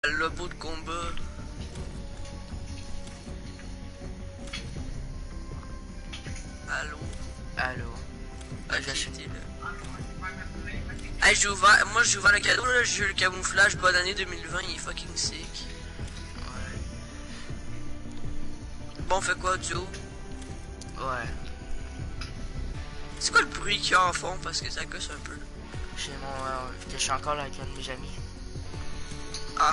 le lobo de combat. Allô? Allô? Ah, j'ai acheté là. Hey, moi j'ai ouvert le cadeau là, j'ai eu le camouflage bonne année 2020, il est fucking sick. Ouais. Bon, on fait quoi, Joe? Ouais. C'est quoi le bruit qu'il y a en fond parce que ça gosse un peu? J'ai mon... je suis encore là avec un de mes amis. Ah.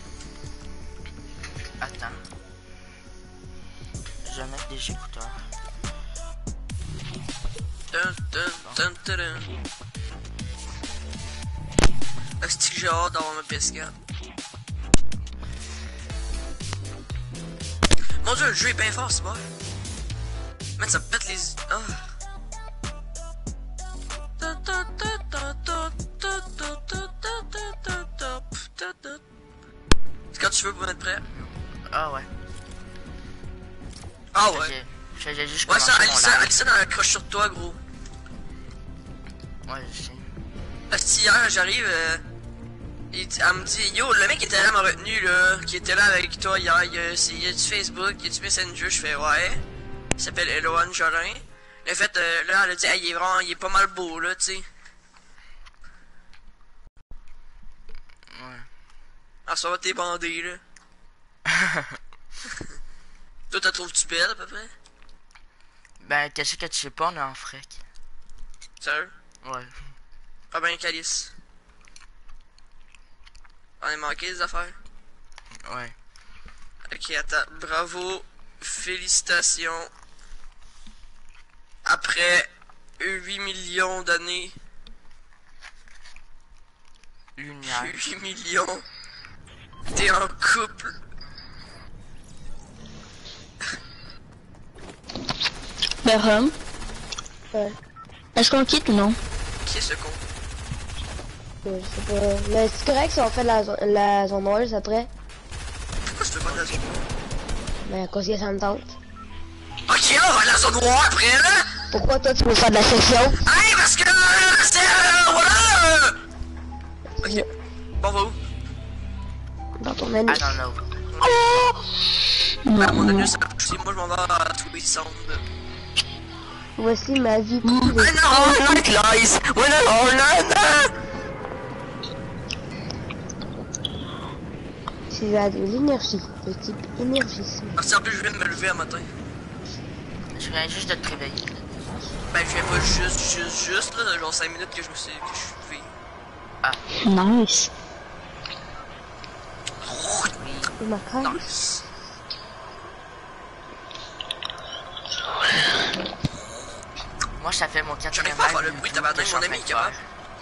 Attends. Je vais mettre des écouteurs. Dun, dun, dun, dun, dun. Est-ce que j'ai hâte d'avoir ma PS4? Mon dieu, le jeu est bien fort, c'est bon. Man, ça pète les... Ah. C'est quand tu veux pour être prêt? Ah ouais. Ah ouais. J'ai juste Ouais, ça, commencé mon live. Alison, elle accroche sur toi, gros. Ouais, je sais. Parce que hier, j'arrive, elle me dit, yo, le mec était là, m'a retenu, là, qui était là avec toi hier, il y a du Facebook, il y a du Messenger, je fais, ouais. Il s'appelle Eloane Jolin. Le fait, là, elle a dit, hey, il est pas mal beau, là, tu sais. Ouais. Ah, ça va, t'es bandé, là. Toi, t'as trouves-tu belle, à peu près? Ben, qu'est-ce que tu sais pas, on est en frec. Sérieux? Ouais. Ah ben, Calice. On a manqué des affaires. Ouais. Ok, attends. Bravo. Félicitations. Après 8 millions d'années. Lumière. 8 millions. T'es en couple. Ben, Rome. Est-ce qu'on quitte ou non? Qui est ce con? Je sais pas. Mais c'est correct si on fait la zone rose après. Pourquoi je te pas de la zone? Mais à cause que ça me tente. Ok, on va à la zone noire après, là! Pourquoi toi tu veux faire de la section? Hey, parce que c'est... voilà! Ok. Bon, on va où? Dans ton menu. I don't know. À mon anus, ça pousse. Moi, je m'en vais à Twitch Sound. Voici ma vie. I know like lies when I'm all alone. Tu as de l'énergie, de type énergisme. Parce qu'en plus, je viens de me lever un matin. Je viens juste de te réveiller. Ben, je viens pas juste, là, genre 5 minutes que je suis levé. Nice. Et ma crème. Nice. Moi, ça fait mon 4e J'arrive pas à faire le bruit, t'as battu mon ami, capable.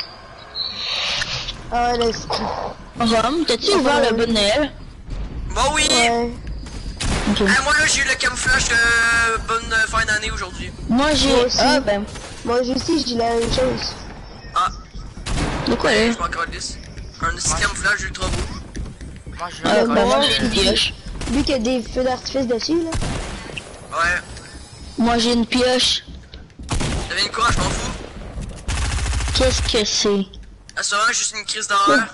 Ah ouais, là, c'est... Rome, t'as-tu ouvert le bon Noël? Bon, oui! Ouais. Ok. Ah, moi, là, j'ai eu le camouflage de bonne fin d'année aujourd'hui. Moi j'ai... Moi aussi. Ah ben... Moi aussi, je dis la même chose. Ah, De quoi là? je m'en calisse. Un petit camouflage ultra beau. Moi, je Ben vais moi j'ai une pioche. Vu qu'il y a des feux d'artifice dessus, là. Ouais. Moi j'ai une pioche. Devine quoi, je m'en fous. Qu'est-ce que c'est? Ah, c'est vraiment juste une crise d'horreur.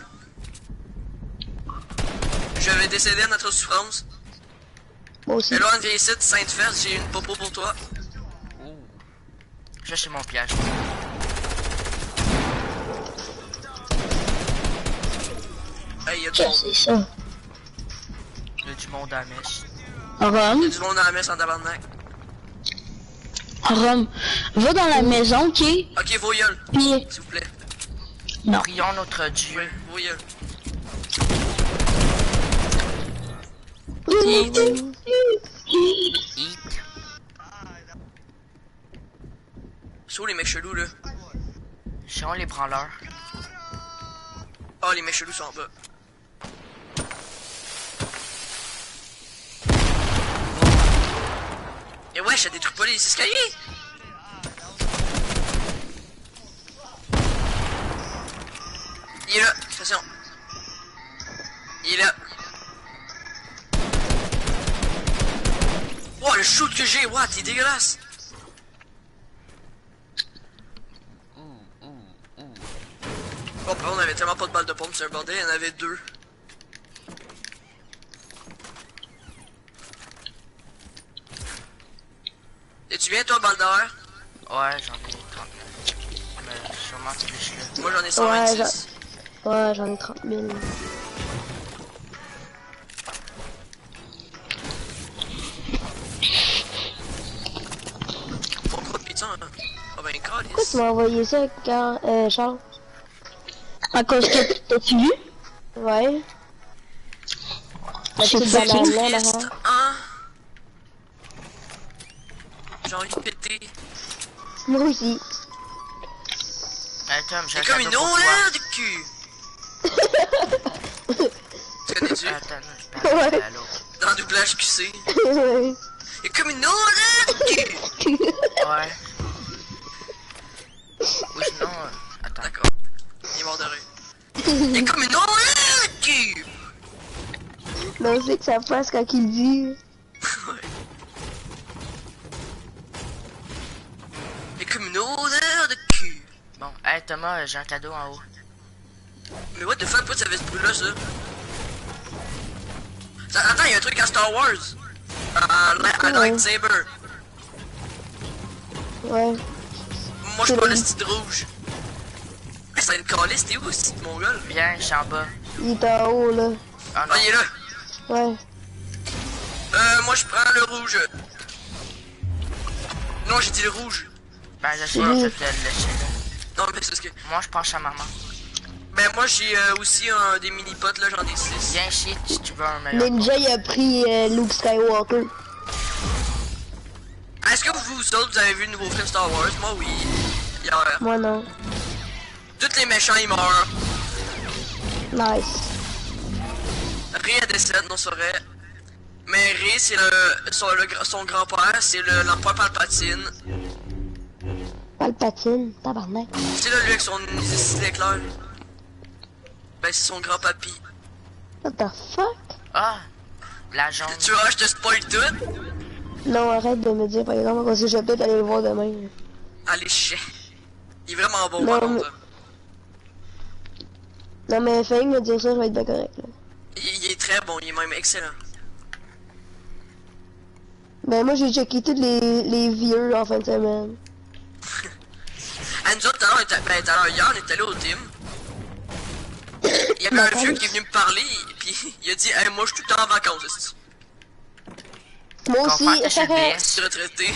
Je vais décéder à notre souffrance. Moi aussi. Eloane, viens ici, Sainte-Fesse, j'ai une popo pour toi. Je suis mon piège. Hey, y'a du Qu'est-ce monde. que c'est ça? Il y a du monde à la messe. Rome, Y'a du monde dans la messe en tabarnak. Rome, va dans la maison, ok? Ok, vos gueules, Puis... s'il vous plaît. Non. Prions notre Dieu. Oui, vos gueules. Eat. C'est où les mecs chelous, là? Sont les branleurs. Oh, les mecs chelous sont en bas. Et ouais, je détruis pas les escaliers! Il est là, attention. Il est là. Wow, le shoot que j'ai, what, il est dégueulasse! Bon, par contre, on avait tellement pas de balles de pompe sur un bordel, il y en avait deux. Tu viens, toi, Baldaire? Ouais, j'en ai 39. Mais sûrement tu fiches là. Moi, j'en ai 126. Ouais, j'en ai 30 000. Faut pas de pizza, hein. Ah ben, Pourquoi tu calice. m'as envoyé ça quand, Charles? À cause que t'as-tu vu? Ouais. La C'est petite pas banane qui? là, Triste, là. hein? J'ai envie de péter. Moi aussi. Hey Tom, j'ai C'est un comme cadeau une pour toi. OR de cul. Tu connais-tu? Attends, je parle Ouais. à l'autre. Dans le doublage QC. Ouais. C'est comme une OR de cul. Ouais. Oui, sinon, attends. D'accord. Il est mort de rire. C'est comme une OR de cul. Mais on sait que ça passe quand il dit. Ouais. C'est comme une odeur de cul. Bon, hey Thomas, j'ai un cadeau en haut. Mais what the fuck, pourquoi ça fait ce bruit-là, ça? Attends, il y a un truc à Star Wars. Un lightsaber. Ouais. Moi, je prends le style rouge. Hey, c'est une calice, t'es où, c'est mon gueule? Viens, je suis en bas. Il est en haut là. Ah non. Ah, il est là. Ouais. Moi, je prends le rouge. Non, j'ai dit le rouge. Ben, je suis là, je vais te le laisser là. Non, mais c'est ce que... Moi, je pense à maman. Ben, moi, j'ai aussi des mini-potes, là, j'en ai 6. Viens ici si tu veux un meilleur. Ninja il a pris Luke Skywalker. Est-ce que vous autres, vous avez vu le nouveau film Star Wars? Moi, oui. Hier. Moi non. Tous les méchants, ils meurent. Nice. Rey a décède, non, c'est vrai. Mais Rey, c'est son grand-père, c'est l'empereur Palpatine. Palpatine, tabarnak. C'est là, lui, avec son style éclair. Ben, c'est son grand-papy. What the fuck? Ah, la jaune. Tu vois, je te spoil tout. Non, arrête de me dire par exemple parce que je vais peut-être aller le voir demain. Allez, chien. Il est vraiment bon, Non, par mais- contre. Non mais Fang me dire ça, je vais être bien correct là. Il est très bon, il est même excellent. Ben moi j'ai checké tous les vieux en fin de semaine. À nous autres, tout à l'heure, hier, on était allé au team. Il y avait un vieux qui est venu me parler, puis il a dit, hey, moi, je suis tout le temps en vacances, esti. Moi aussi. Comprends que je suis le Je BS. suis retraité.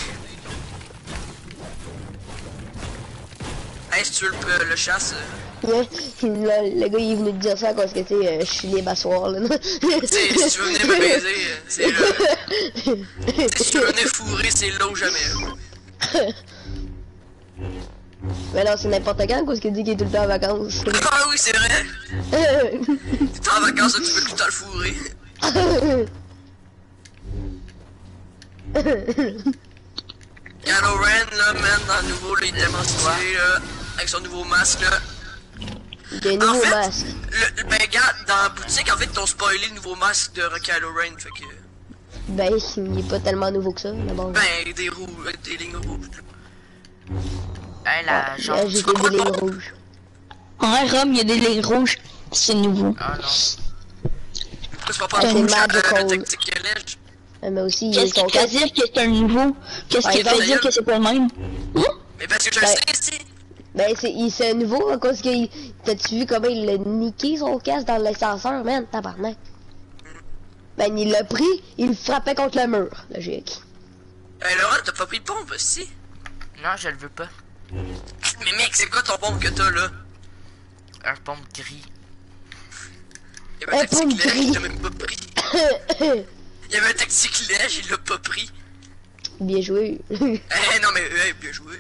Hey, si tu veux le chasse, Ouais, le gars il est venu te dire ça parce que tu sais, je suis libre à soir là. tu sais, si tu veux venir me baiser, c'est là. Si tu veux venir fourrer, c'est là ou jamais. Mais non, c'est n'importe quand parce qu'il dit qu'il est tout le temps en vacances. Ah oui, c'est vrai. T'es en vacances, tu peux tout le temps le fourrer. Kylo Ren, là, man, dans le nouveau, là, il est tellement stylé, là, avec son nouveau masque, là. J'ai un En nouveau fait, masque. ben, regarde, dans la boutique, en fait, ils ont spoilé le nouveau masque de Kylo Ren, fait que... Ben, il est pas tellement nouveau que ça, mais bon. Ben, des roues, des lignes rouges. Hey, la Ouais, jaune. j'ai fait des lignes rouges. En vrai, Rome, il y a des lignes rouges. C'est nouveau. Ah non. Pourquoi tu vas pas C'est rouge magical. le tactique lèche? Mais aussi, Qu'est-ce son qui fait casque. dire que c'est un nouveau? Qu'est-ce qui Ouais, fait ça, dire que c'est pas le même? Mais parce que je le Ben- sais, ici. Ben, c'est nouveau à cause que t'as-tu vu comment il a niqué son casque dans l'ascenseur, man? Tabarnak. Ben, il l'a pris, il le frappait contre le mur, logique. Hey, Laurent, t'as pas pris de pompe, si? Non, je le veux pas. Mais mec, c'est quoi ton pompe que t'as, là? Un pompe gris. Il y avait un Un pompe tactique lèche, gris. il l'a même pas pris. Il y avait un tactique lèche, il l'a pas pris. Bien joué. Eh non mais bien joué.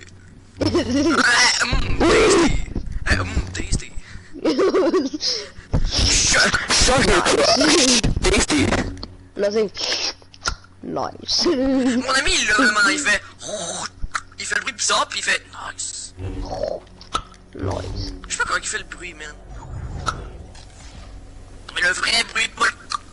Tasty. Tasty. Non, c'est... Nice. Mon ami il l'a vraiment, il fait le bruit bizarre puis il fait nice. Nice. Je sais pas comment il fait le bruit, man. Mais le vrai bruit pas.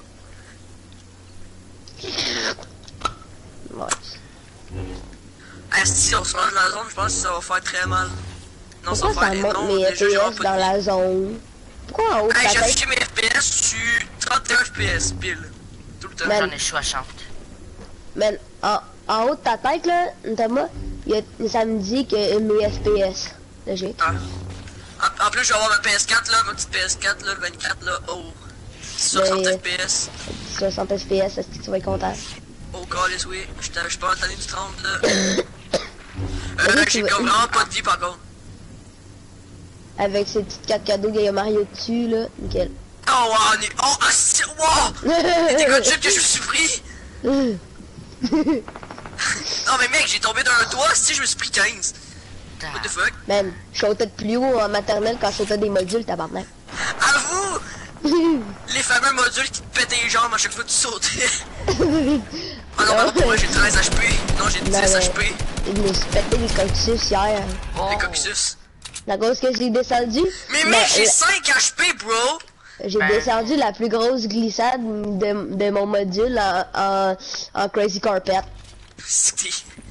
Nice. Ah si on se range dans la zone, je pense que ça va faire très mal. Non, ça Pourquoi va ça faire monte non, mes déjà j'aurai FPS pas dans de... la zone? Pourquoi en haut de Hey, ta j'ai tête? affiché mes FPS sur 31 FPS pile. Tout le temps. Man. J'en ai 60. Man, En haut de ta tête, là, Thomas, ça me dit que mes FPS. Logique. Ah. En plus, je vais avoir ma PS4 là, ma petite PS4 là, le 24 là. Oh. 60 Mais- FPS. 60 FPS, est-ce que tu vas être content? Oh, calice, oui. Je suis pas entendu du 30 là. Mais J'ai tu comme vas- vraiment pas de vie par contre. Avec ces petites 4 cadeaux qu'il y a Mario dessus, là, nickel. Oh, wow, oh, ah, c'est. Wow! T'es quoi de que je me suis pris? Non, mais mec, j'ai tombé d'un toit, si je me suis pris 15. What the fuck? Man, je sautais de plus haut en maternelle quand je sautais des modules, tabarnak. Avoue! Les fameux modules qui te pétaient les jambes à chaque fois que tu sautais. Ah non, pour moi j'ai 13 HP. Non, j'ai 10 Non, mais- HP. Je me suis pété les coccyx hier. Oh. Les coccyx. La cause que j'ai descendu. Mais mec, j'ai la- 5 HP, bro! J'ai Ben. descendu la plus grosse glissade de mon module en Crazy Carpet. C'était.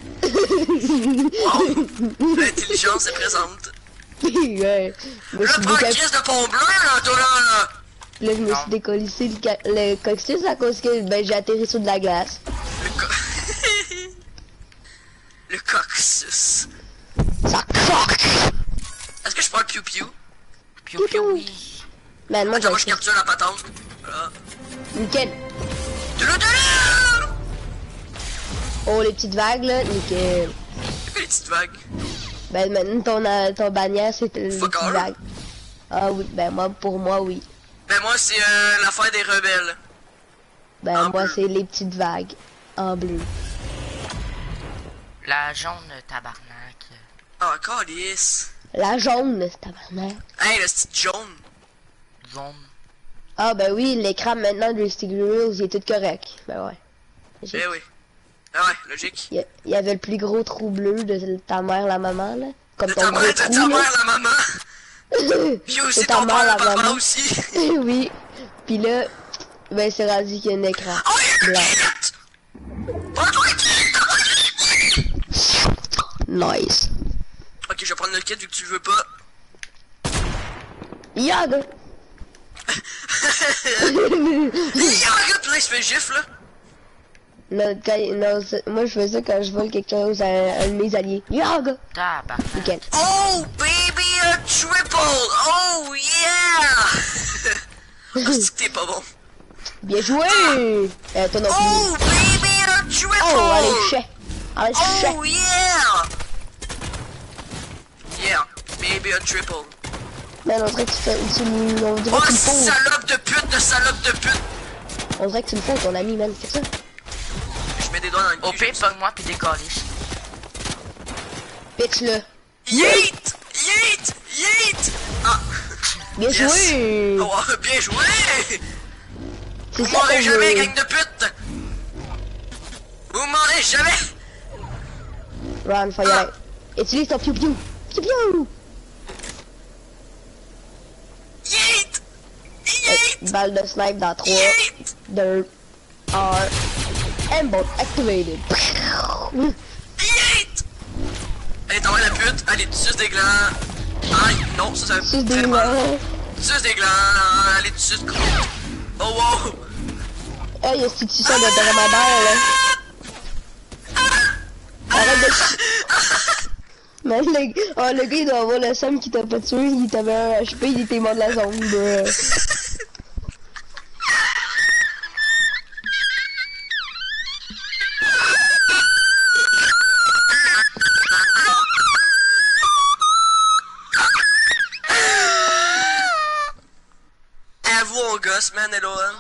Wow! L'intelligence est présente. Ouais. Je me Là, suis prends déca- crise de pont bleu, là, toi là! Là, je me Non. suis décollissé le coccyx à cause que ben, j'ai atterri sur de la glace. Le co... Le coccyx. Ça coque! Est-ce que je prends le piou-piou? Piou piou, oui. Man, moi, Attends, moi je j'ai capture la patente. Voilà. nickel. Doulou-doulou! Oh, les petites vagues, là, nickel. C'est quoi les petites vagues? Ben, maintenant, ton bannière, c'est les Fuck petites all. vagues. Ah oui, ben, pour moi, oui. Ben moi c'est l'affaire des rebelles. Ben, En moi, bleu. c'est les petites vagues. En bleu. La jaune tabarnak. Ah, calice. La jaune, c'est tabarnak. Hey, le petit jaune. Zone. Ah, ben oui, l'écran maintenant de Stick Reels, il est tout correct. Ben ouais. Eh oui. Ah ouais, logique. Il y avait le plus gros trou bleu de ta mère, la maman, là. Comme De ton ta gros mère, de trou, ta là. mère, la maman. Puis aussi C'est ta ton mère, père, la la papa maman. aussi. Oui. Puis là, ben c'est rendu qu'il y a un écran Oh, il y a blanc. une quête! Oh, toi, qui- Nice. Ok, je vais prendre le kit vu que tu le veux pas. Yag! Il regarde, là, il se fait gifle, là. Non, moi je fais ça quand je vole quelque chose à un de mes alliés. Yag! Tabarnak. Nickel. Oh, baby, a triple! Oh, yeah! Oh, c'est que t'es pas bon. Bien joué! Toi non plus. Oh, baby, a triple! Oh, allez, chais! Allez, chais! Oh, yeah! Yeah, baby, a triple. Man, on dirait que on dirait Oh, que tu le fous. salope de pute, de salope de pute! On dirait que tu le fais, ton ami, man, c'est ça? Je mets des doigts dans le Au cul. pire, pogne-moi puis décalisse. Pitch-le. Yeet! Yeet! Yeet! Ah! Bien Yes. joué! Oh, bien joué! C'est Vous ça m'aurez qu'on jamais, veut. gang de pute! Vous m'aurez jamais! Run, faut y aller. Utilise ton piou-piou. Piou-piou! Yeet! Yeet! Balle de snipe dans 3, Yeet! 2, 1. Aimbot activated. Yeet! Allez, t'envoies la pute, allez, tu suces des glands. Aïe, non, ça C'est fait des très mal. mains. Tu suces des glands, allez, tu suces. Oh wow! Ah, y'a ce petit son de dromadaire, là. Arrête de... Mais le gars, il doit avoir le somme qui t'a pas tué, il t'avait un HP, il était mort de la zone, bro. Avoue, on gosse, man, hello, hein.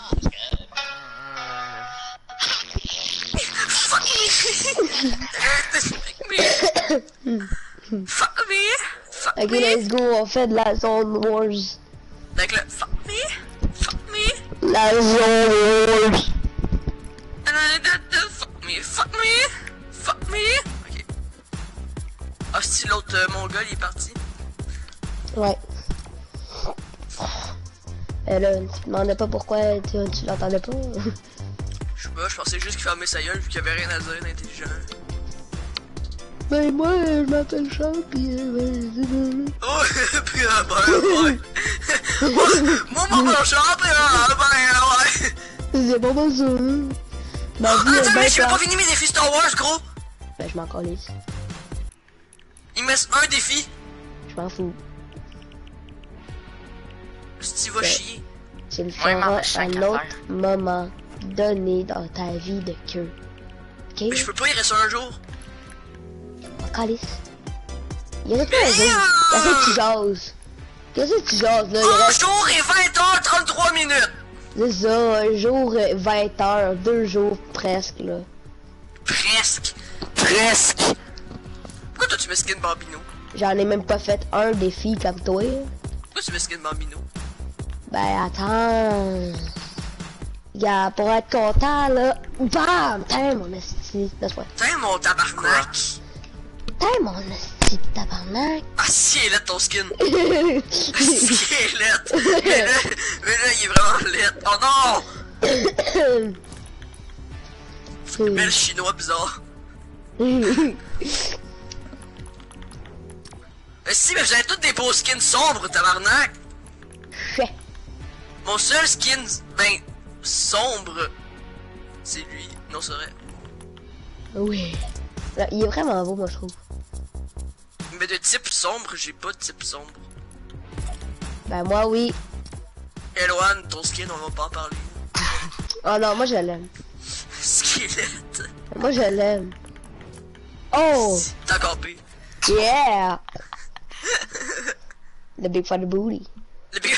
Fuck me! Fuck me! Fuck Ok, me! let's go, on fait de la zone wars. Avec le fuck me! Fuck me! La zone wars. Fuck me! Fuck me! Fuck me! Ok. Ah, si l'autre mongol il est parti. Ouais. Et là, tu te demandais pas pourquoi tu l'entendais pas. Je sais pas, je pensais juste qu'il fermait sa gueule vu qu'il y avait rien à dire d'intelligent. Ben moi, je m'appelle Charles, pis Oh, puis ouais. Moi, mon champ, puis ouais. c'est pas bon ça. Ma vie Ah, est attends, bien mec, j'ai même pas plate. fini mes défis Star Wars, gros. Ben, je m'en calisse. Il me reste un défi. Je m'en fous. Si tu vas Ouais. chier. Tu le Moi, il m'en feras reste à cinq un à autre faire. moment donné dans ta vie de queue. Ok? Mais je peux pas y rester un jour. Calice. Il y a quoi un jour? Il y a ça que tu jases. Qu'est-ce que tu jases là? Il Un reste... jour et 20h33 minutes. C'est ça, un jour 20 heures, 2 jours presque là. Presque. Presque. Pourquoi toi tu mets skin Bambino? J'en ai même pas fait un défi comme toi. Pourquoi tu mets skin Bambino? Ben attends. Gars, pour être content là. Bam! T'es mon esti. Laisse-moi. T'es mon tabarnak. T'es mon esti de tabarnak. Ah si, il est laid ton skin. Si, il est laid. Mais là, il est vraiment laid. Oh non! Bel chinois bizarre. Si, mais vous avez tous des beaux skins sombres, tabarnak. Chais. Mon seul skin, ben, sombre, c'est lui. Non, c'est vrai. Oui. Là, il est vraiment beau, moi, je trouve. Mais de type sombre, j'ai pas de type sombre. Ben, moi, oui. Eloane, ton skin, on va pas en parler. Oh non, moi, je l'aime. Squelette. Moi, je l'aime. Oh! T'as campé. Yeah! Le Big Fat Booty. Le big...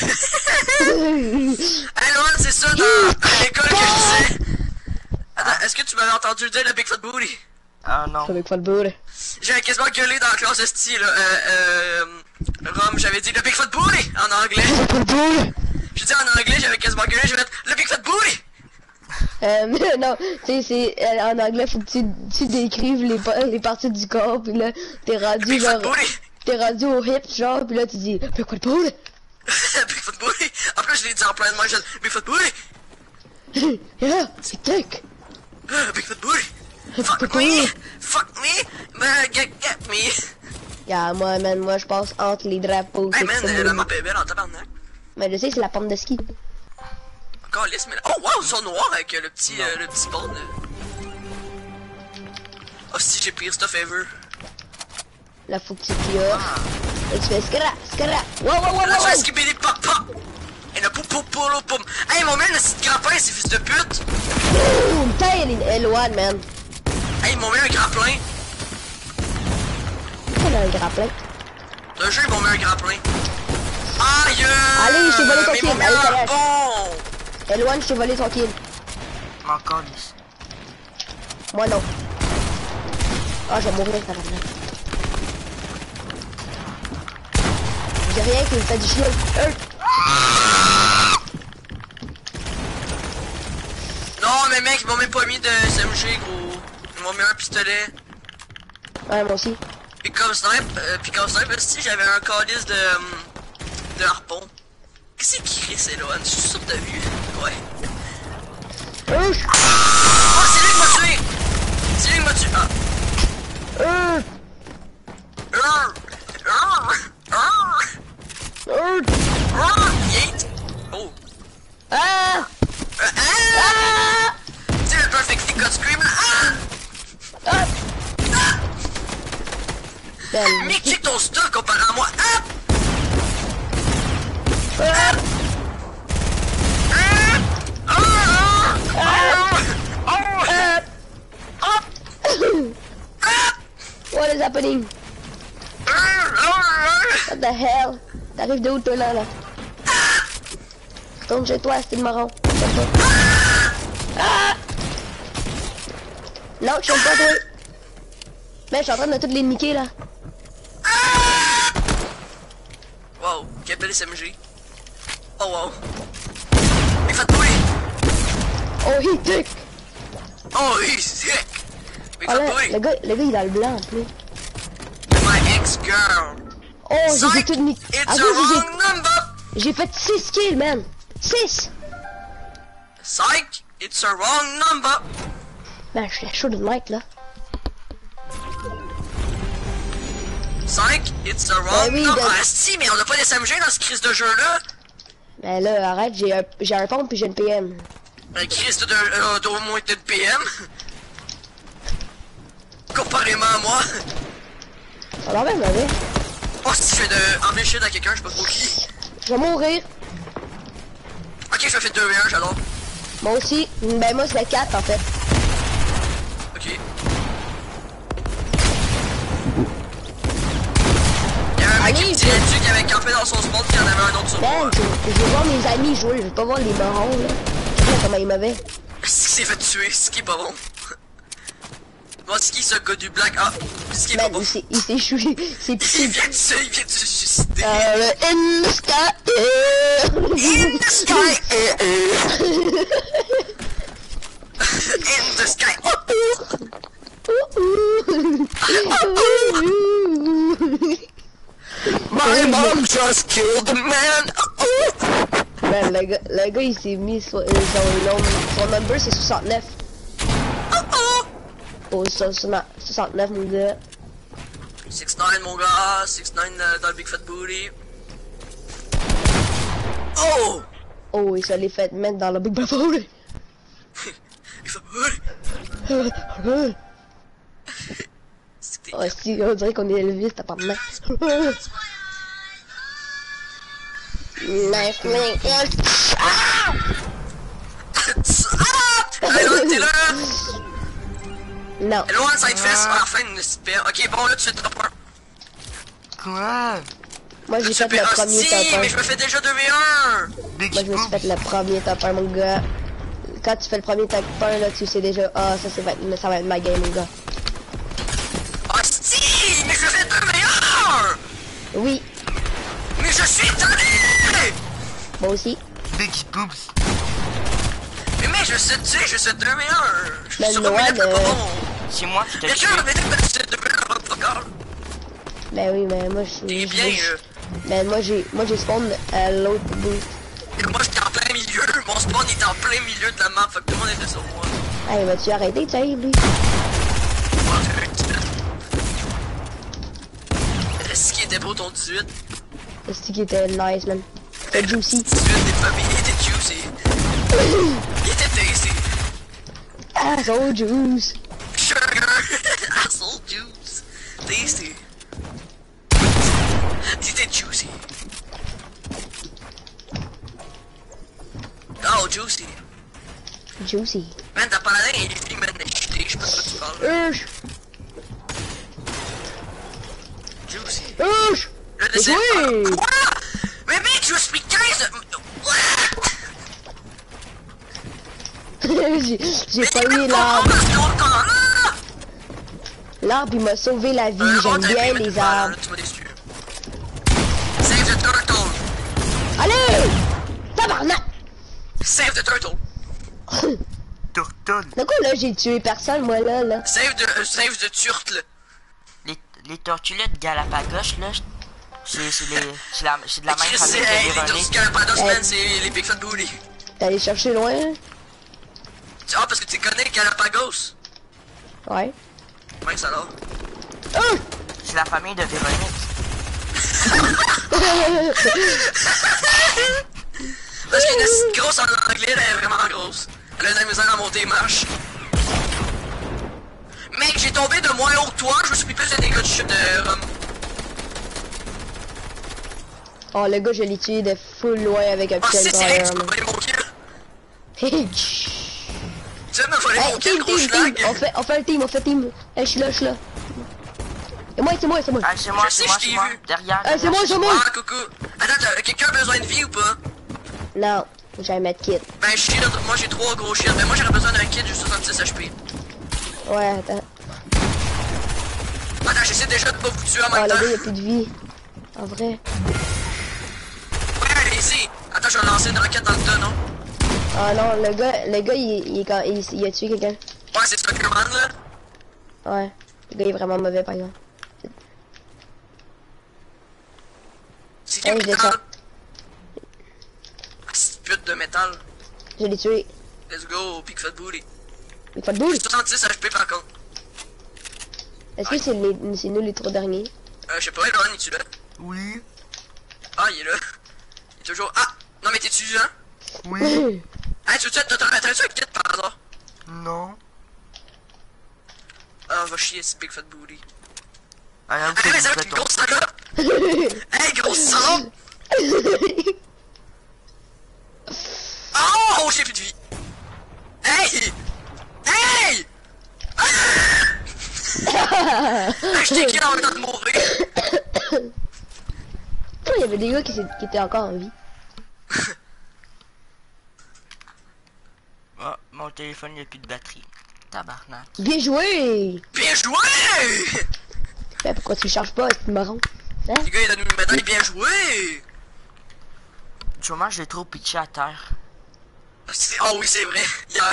Eloane, c'est ça, à l'école que je disais. Attends, est-ce que tu m'avais entendu dire le Big Fat Booty? Ah non. Le Big Fat Booty. J'avais quasiment gueulé dans la classe de style, Rome, j'avais dit le Big Fat Booty en anglais. J'ai dit en anglais, j'avais quasiment gueulé, j'avais dit le Big Fat Booty. Non, tu sais, c'est en anglais, faut que tu décrives les parties du corps, puis là, t'es rendu Big Fat genre, Booty. t'es rendu au hip, genre, puis là, tu dis, Big Fat Booty. Big Fat Booty. En plus, je l'ai dit en plein de main, j'ai dit Big Fat Booty. Yeah, c'est tech. Big Fat Booty. Fuck me. Fuck me. Man, get me. Yeah, moi, je passe entre les drapeaux. Hey c'est man, ça, la moi. map est belle en tabarnak. Mais je sais, c'est la pomme de ski. Encore lisse, mais là... Oh wow, ils sont noirs avec le petit spawn. Oh si, j'ai pris stuff ever. Là, faut que tu tires. Et tu fais skra, skra. Wow, wow, wow, Là, wow, tu vas wow. skipper des pop-pop. Et le poum. Hey, ils m'ont mis un petit grappin, ces fils de pute. Boom, t'es L1, man. Hey, ils m'ont mis un grappin. Quel un grappin. D'un jeu, ils m'ont mis un grappin. Aïe! Allez, je t'ai volé ton mais ils m'ont kill, mis allez, un ça reste. bon. L1, je t'ai volé ton kill. M'en calisse. Moi, non. Ah, je vais mourir, ça va bien. J'ai rien qui me fait du shield. Non, mais mec, ils m'ont même pas mis de SMG, gros. Ils m'ont mis un pistolet. Ouais, moi aussi. Puis comme snipe, si j'avais un calice de harpon. Qu'est-ce qui crie, c'est là? Je suis sûr que t'as vu. Ouais. Oh, c'est lui qui m'a tué! C'est lui qui m'a tué. Yeet! Oh! Ah! C'est le perfectly cut scream là! Ah! Belle. Mec, check ton stock comparé à moi! What is happening? What the hell? T'arrives de où toi là? Retourne chez toi, c'est le marron. Ah! Non, je suis pas toi. Mais je suis en train de toutes les niquer là. Wow, quel bel SMG. Oh wow. Mais faites-moi! Oh, he dick! Oh, he's sick! Mais Oh là, faites-moi! le gars il a le blanc en plus. My ex-girl! Oh, j'ai Psych! tout niqué. It's Ah a oui, wrong number! j'ai fait 6 kills, man. 6! Psych! It's a wrong number! Ben, je suis chaud de mic là. Psych! It's a wrong oui, number! de- Ah si, mais on a pas des SMG dans ce crise de jeu-là! Ben là, arrête, j'ai un pompe puis j'ai une PM. Un Christ d'au moins de PM. Comparément à moi. Ça va bien mauvais. Oh, si je fais de embêcher dans quelqu'un, je sais pas trop qui. Je vais mourir. Ok, je me fais 2v1, j'adore. Moi aussi. Ben moi c'est 4 en fait. Ok. Il y avait un mec qui me tirait dessus qui avait campé dans son spawn, puis il y en avait un autre sur moi. Ben, je veux voir mes amis jouer, je veux pas voir les marrons là. Regarde comment il m'avait. C'est qui s'est fait tuer, c'est qui est pas bon. Bon, c'est qui ce gars du black? Ah, c'est qui est pas Ben, bon. il s'est choué. C'est Il vient de se suicider. in the sky. In the sky. In the sky. My mom just killed a man. Ben, le gars il s'est mis son number c'est 69. Oh, 69 mon gars. 6ix9ine mon gars, 6ix9ine dans le Big Fat Booty. Oh! Oh, il se l'est fait mettre dans le Big Buffalo. Big Fat Booty. Oh, si, on dirait qu'on est Elvis, t'as pas de main. Nice minute. Ah! T'es là! Non. Loin, ça te fait à la fin d'une super. Ok, bon, là, tu fais top 1. Quoi? Moi, j'ai fait le premier Si, top 1. mais je me fais déjà 2v1. Big Moi, je me suis fait le premier top 1, mon gars. Quand tu fais le premier top 1, là, tu sais déjà, ah, ça va être ma game, mon gars. Ah, si, mais je me fais 2v1. Oui, Mais je suis tanné. moi aussi. Big boobs. Mais je sais, tu sais, je suis 2v1. Je Ben, suis sur Noël, un minute, pas bon. C'est moi qui t'ai tué. Quelqu'un avait dit que c'était 2v1, pas grave. Ben oui, mais moi, je suis... T'es bien, là. Ben, moi, j'ai spawn à l'autre bout. Et moi, j'étais en plein milieu. Mon spawn était en plein milieu de la map. Fait que tout le monde était sur moi. Hey, vas-tu arrêter, tu sais, lui? Est-ce qu'il était beau ton 18? C'est qui était nice, man. C'était juicy. 18 des familles, il était juicy. Il était tasty. Asshole juice. Sugar. Asshole juice. Tasty. C'était juicy. Oh, juicy. Juicy. Man, t'as parlé et les filles m'ont acheté. Je sais pas de quoi tu parles. Juicy. Le deuxième. Oui. Quoi? Mais mec, je suis 15. J'ai pas eu l'arbre. L'arbre, il m'a sauvé la vie. J'aime bien les arbres. Tu m'as déçu. Save the turtle. Allez! Tabarnak! Save the turtle. Turtle. De quoi, là, j'ai tué personne, moi, là? Save the turtle. Les tortulettes Galapagos, là, c'est de la même Chris, famille c'est que les les René. tortues Galapagos, man, c'est les Big Fat Booty. T'es allé chercher loin? Ah, parce que tu connais Galapagos. Ouais. Ouais, ça alors. C'est la famille de Véronique. Parce qu'une est grosse en anglais, elle est vraiment grosse. Elle a de la misère à monter les marches. Mec, j'ai tombé de moins haut que toi, je me suis pris plus de dégâts de chute de Rome. Oh, le gars, je l'ai tué de full loin avec un Ah, petit si, c'est vrai que tu Empire. m'as volé mon kill. Hey, Tu veux me voler mon kill, gros schlag? on fait un team. Hey, je suis là. Et moi, c'est moi. Ah, c'est moi, Je sais, c'est moi, je t'ai c'est moi. vu. Derrière. Ah, c'est moi. Ah, coucou. Attends, quelqu'un a besoin de vie ou pas? Non, j'ai un medkit. Ben, shield, moi j'ai 3 gros shields. Ben, moi j'aurais besoin d'un kit de 66 HP. Ouais, attends. Attends, j'essaie déjà de pas vous tuer en Oh, même le temps. gars, il a plus de vie. En vrai. Ouais, allez-y. Attends, je vais lancer une roquette dans le tas, non? Ah non, le gars, il a tué quelqu'un. Ouais, c'est Suckerman, là. Ouais. Le gars, il est vraiment mauvais, par exemple. C'est Hey, du je métal. descends. Ah, c'est pute de métal. Je l'ai tué. Let's go, Big Fat Booty. Il fait de boule. 66 HP par contre. Est-ce que c'est nous les 3 derniers? Je sais pas, Elon, es-tu là? Oui. Ah, il est là. Il est toujours. Ah! Non, mais t'es-tu, hein? Oui. Hey, t'as-tu un kit par hasard? Non. Ah, va chier, c'est Big Fat Booty. Ah, là, Hey, mais c'est une grosse saga! Hey, grosse sang! Oh, j'ai plus de vie! Hey! Hey! Ah, je t'ai kill en même temps de mourir! Il y avait des gars qui étaient encore en vie. Ah, mon téléphone, il n'y a plus de batterie. Tabarnak. Bien joué! Bien joué! Ben, pourquoi tu le charges pas, c'est marrant? Hein? Les gars, il a une médaille bien joué! Sûrement, je l'ai trop pitché à terre. Oh oui, c'est vrai, hier.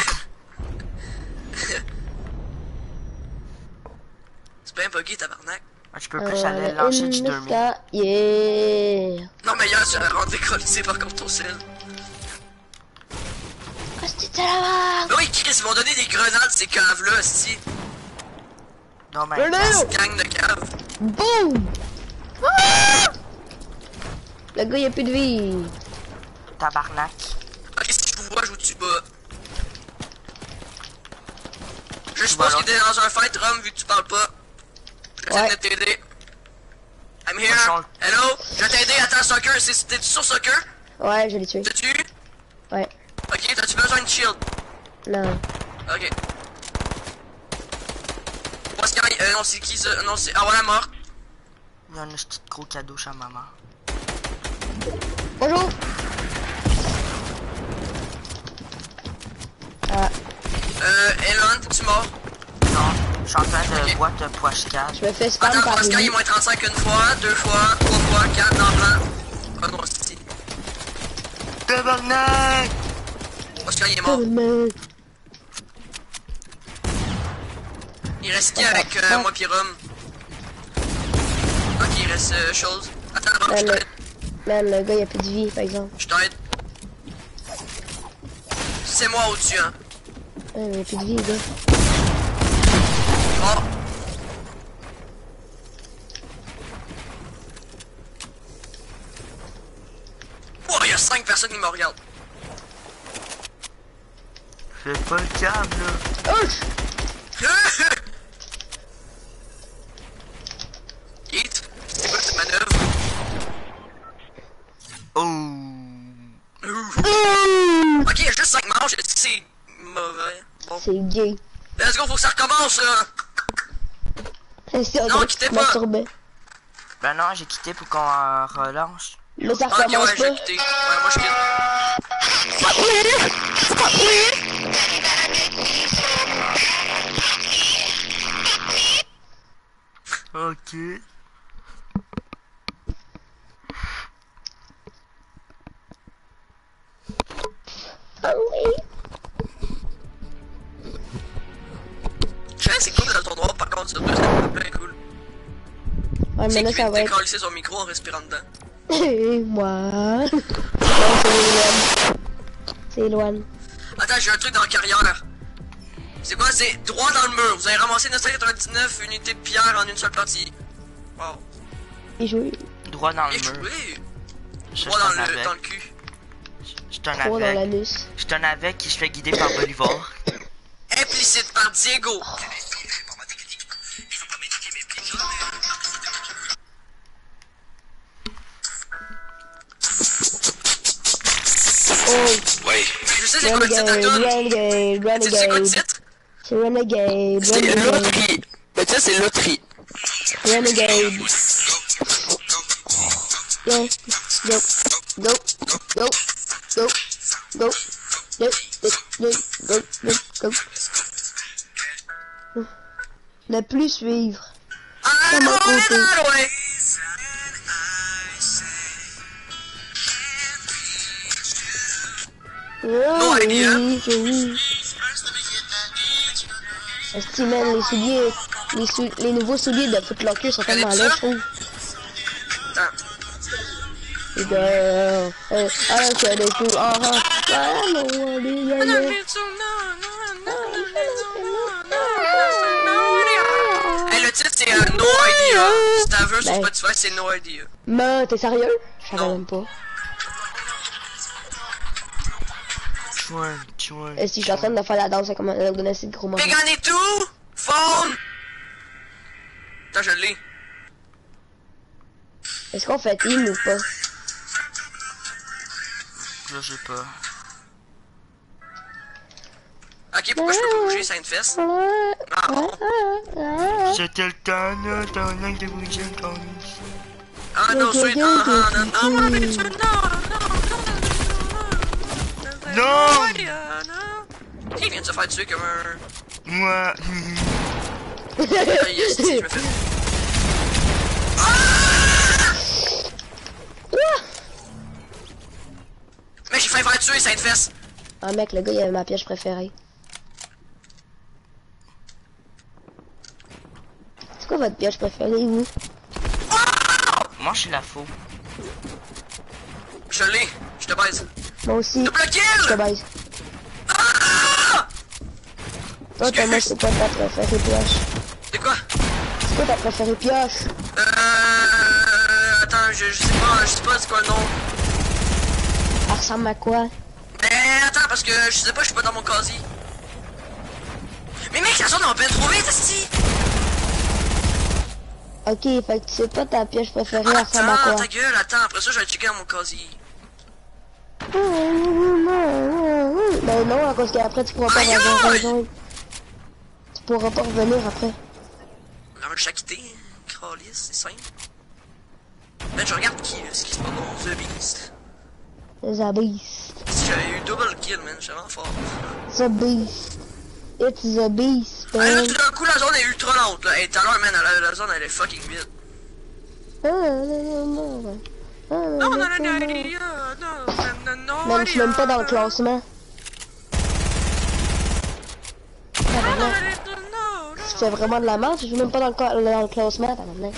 C'est bien buggy, tabarnak. Ah, je peux plus aller lancer du 2000. Yeah! Non, mais hier, tu l'as rendu décollissé par contre ton sel. Ah, c'était la merde! Mais oui, Chris, ils m'ont donné des grenades, ces caves-là, aussi. Non, mais. Grenade! Gang de caves. Boum! Ah! Le gars, il a plus de vie. Tabarnak. Ok, si je vous vois, je vous tue pas. Je suppose qu'il était dans un fight, Rom, vu que tu parles pas. J'essaie de t'aider. I'm here. Hello? Je vais t'aider, attends, soccer. T'es-tu sur soccer? Ouais, je l'ai tué. T'as-tu? Ouais. Ok, t'as-tu besoin de shield? Non. Ok. Oscar, non, c'est qui ça? Non, c'est. Ah, voilà, mort. Il y a un petit gros cadeau chez maman. Bonjour! Ah, Elon, t'es-tu mort? Non, je suis en train de boîte poche 4. je me fais spam Attends, par Oscar, il est lui. moins 35 une fois, 2 fois, 3 fois, 4 dans le blanc. Ah non, c'est. Tabarnak! Oscar, il est mort. Il reste qui avec moi pis Rom? Ok, il reste chose. Attends, Rom, je t'aide. Man, le gars, il a plus de vie, par exemple. Je t'aide. C'est moi au-dessus, hein. Ouais, il a plus de vie, le gars. Oh. Oh, il y a 5 personnes qui me regardent. Fais pas le câble, là. Hit. C'est quoi cette manœuvre? Oh! Ok, il y a juste 5 manches, c'est mauvais. Bon. C'est gay. Let's go, faut que ça recommence là! Non, quittez pas. Masturbé. Ben non, j'ai quitté pour qu'on relance. Mais ça Ok, recommence ouais, j'ai pas. quitté. Ouais, moi je quitte. Ok. Ah oui. Je sais, c'est cool dans le tournoi, par contre, ça doit être bien cool. Ouais, mais C'est là, qui ça vient de va être... décalisser son micro en respirant dedans. Moi... Non, c'est Loane. Attends, j'ai un truc dans la carrière. C'est quoi? C'est droit dans le mur. Vous avez ramassé 999 unités de pierre en une seule partie. Wow. Il joue Droit dans le Bien mur. joué. Je Droit suis un dans avec. le cul. Je suis un trop dans avec. l'anus. Je suis un avec qui se fait guider par Bolivar. Implicite par Diego. Oh, Oui. Je sais c'est quoi le titre de tune. Renegade, Tu sais c'est quoi le Renegade. titre? C'est Renegade, C'est Renegade, loterie. Le titre c'est loterie. Renegade. Yeah, go, go, go, go, go, go, go, go, go. Ne plus suivre. Ah mon non, côté. non, ouais. Oh, idea. oui, oui. Esti, man, les souliers, les nouveaux souliers de Foot Locker sont tellement Connais-tu là, ça? je trouve. Attends. Les gars, I don't care, they do, I don't want it, yeah, yeah. Hey, le titre c'est No Idea. Si t'as vu sur Ben. Spotify, c'est No Idea. Mais t'es sérieux? Je savais Non. même pas. Si je suis en train de faire la danse comme un donner de gros moment. Vegan et tout! Phone! Attends, je l'ai. Est-ce qu'on fait team ou pas? Je sais pas. Ok, pourquoi je peux pas bouger Sainte-Fesse? Ah bon? C'était le temps, là, ton langue de bouger comme Ah non, sweet, ah non, non, non! Qui vient de se faire tuer comme un... Moi. Ah, yes, je me fais... Mais j'ai failli faire tuer Sainte-Fesse! Ah mec, le gars il avait ma piège préférée. C'est quoi votre piège préférée, vous? Moi, je suis la faux. Je l'ai, je te baise. Moi aussi, Double je te kill! baise. Ah! Toi, moi, c'est quoi ta préférée pioche? C'est quoi? C'est quoi ta préférée pioche? Attends, je sais pas c'est quoi le nom. Elle ressemble à quoi? Attends, parce que je sais pas, je suis pas dans mon casier. Mais mec, la zone en peine trop vite, esti! Ok, fait que tu sais pas ta piège préférée, elle ressemble à Attends, quoi? ta gueule, attends, après ça, je vais checker dans mon casier. Ben non, à cause qu'après tu pourras pas Aïe, rejoindre. Tu pourras pas revenir après. On va juste quitter, Cralis, c'est simple. Ben, je regarde qui, ce qui se passe bon, The Beast. The Beast. Si j'avais eu double kill, man, j'étais vraiment fort. The Beast. It's the Beast, Ah, là, man. tout d'un coup, la zone est ultra lente, là. Et tout à l'heure, man, la zone, elle est fucking vite. Non, Man, je suis même pas dans le classement. Je fais vraiment de la merde, je suis même pas dans le classement, t'as maintenant.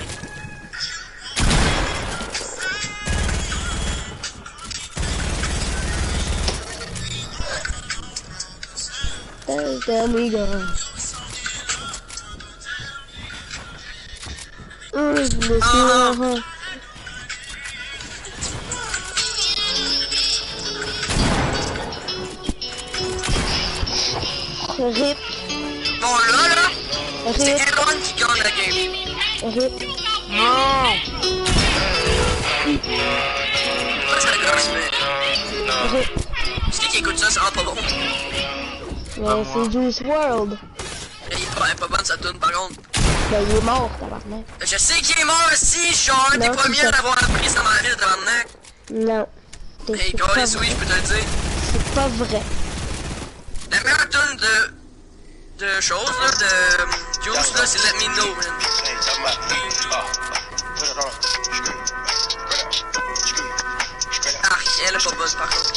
There we go. Rip. Bon, là, c'est Rip. Elon qui gagne la game. Rip. Non! Pas ça gosse, mais... Rip. C'est qui écoute ça, c'est vraiment pas bon. Mais c'est Juice WRLD. Et il est pas bonne, ça tourne, par contre. Ben il est mort, tabarnak. Je sais qu'il est mort aussi, je suis un des Non, premiers c'est à ça. l'avoir appris dans ma vie, tabarnak. Non. Hey, C'est gars, pas les vrai. oui, je peux te le dire. C'est pas vrai. La meilleure tune de choses, là, de Juice, là, c'est Let Me Know, man. Ah, elle est pas bonne, par contre.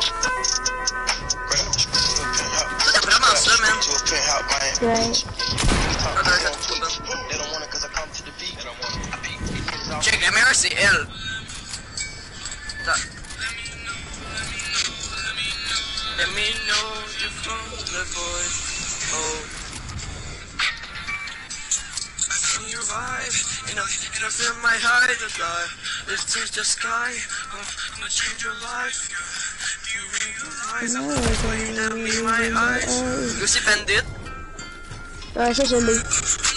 Toi, t'as vraiment ça, man. Ouais. Ah, non, je la trouve pas bonne. Check, la meilleure, c'est elle. Attends. Let me know you from the voice. Oh. In your eyes, and I feel my heart to fly. This is the sky. I'm gonna change your life. Do you realize I'm looking at me, my eyes? Lucy Bandit. Ouais, ça je l'ai.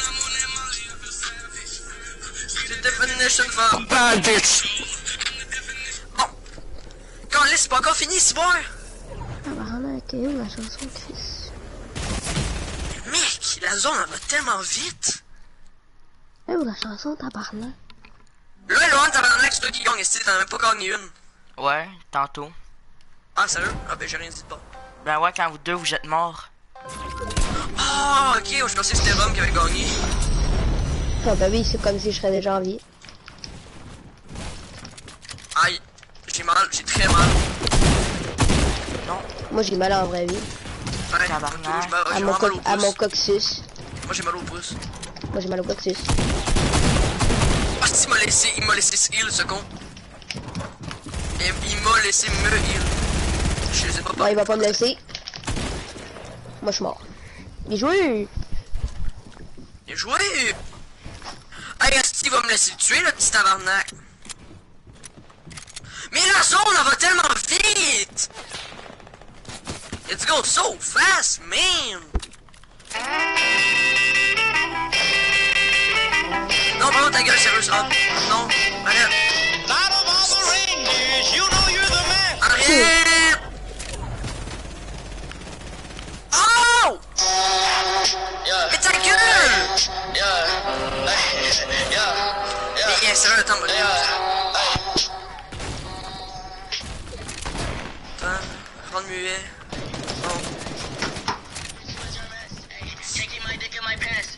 The definition for bandits. Bon. Quand c'est pas encore fini, c'est bon. Tabarnak, elle est où la chanson, Chris? Mec, la zone elle va tellement vite. Elle est où la chanson, tabarnak? Là, Lohan, tabarnak, c'est toi qui gagne, t'en as même pas gagné une. Ouais, tantôt. Ah, sérieux? Ah, ben j'ai rien dit de pas. Ben ouais, quand vous deux vous êtes morts. Ah, ok, je pensais que c'était Rome qui avait gagné. Ah bah oui, c'est comme si je serais déjà en vie. Aïe, j'ai mal, j'ai très mal. Non, Moi j'ai mal en vraie vie. Ouais, Tabarnak. j'ai mal, À j'ai mon, vraiment mal au à mon pouce. coccyx. Moi j'ai mal au pouce. Moi j'ai mal au coccyx. Ah, si, il m'a laissé heal ce con. Et il m'a laissé me heal. Je sais pas Non, il va pas me laisser. Moi je suis mort. Bien joué! Bien joué! Hey, est-ce qu'il va me laisser le tuer, le petit tabarnak? Mais la zone, elle va tellement vite! Let's go so fast, man! Non, prends ta gueule, sérieux, Rob. Non, arrête. Out of all the reindeers, you know you're the man. Arrête! Oh! Yeah, Mais ta gueule! yeah, yeah, Mais sérieux, attends, moi. Attends, rendre muet. Bon. Taking my dick in my pants.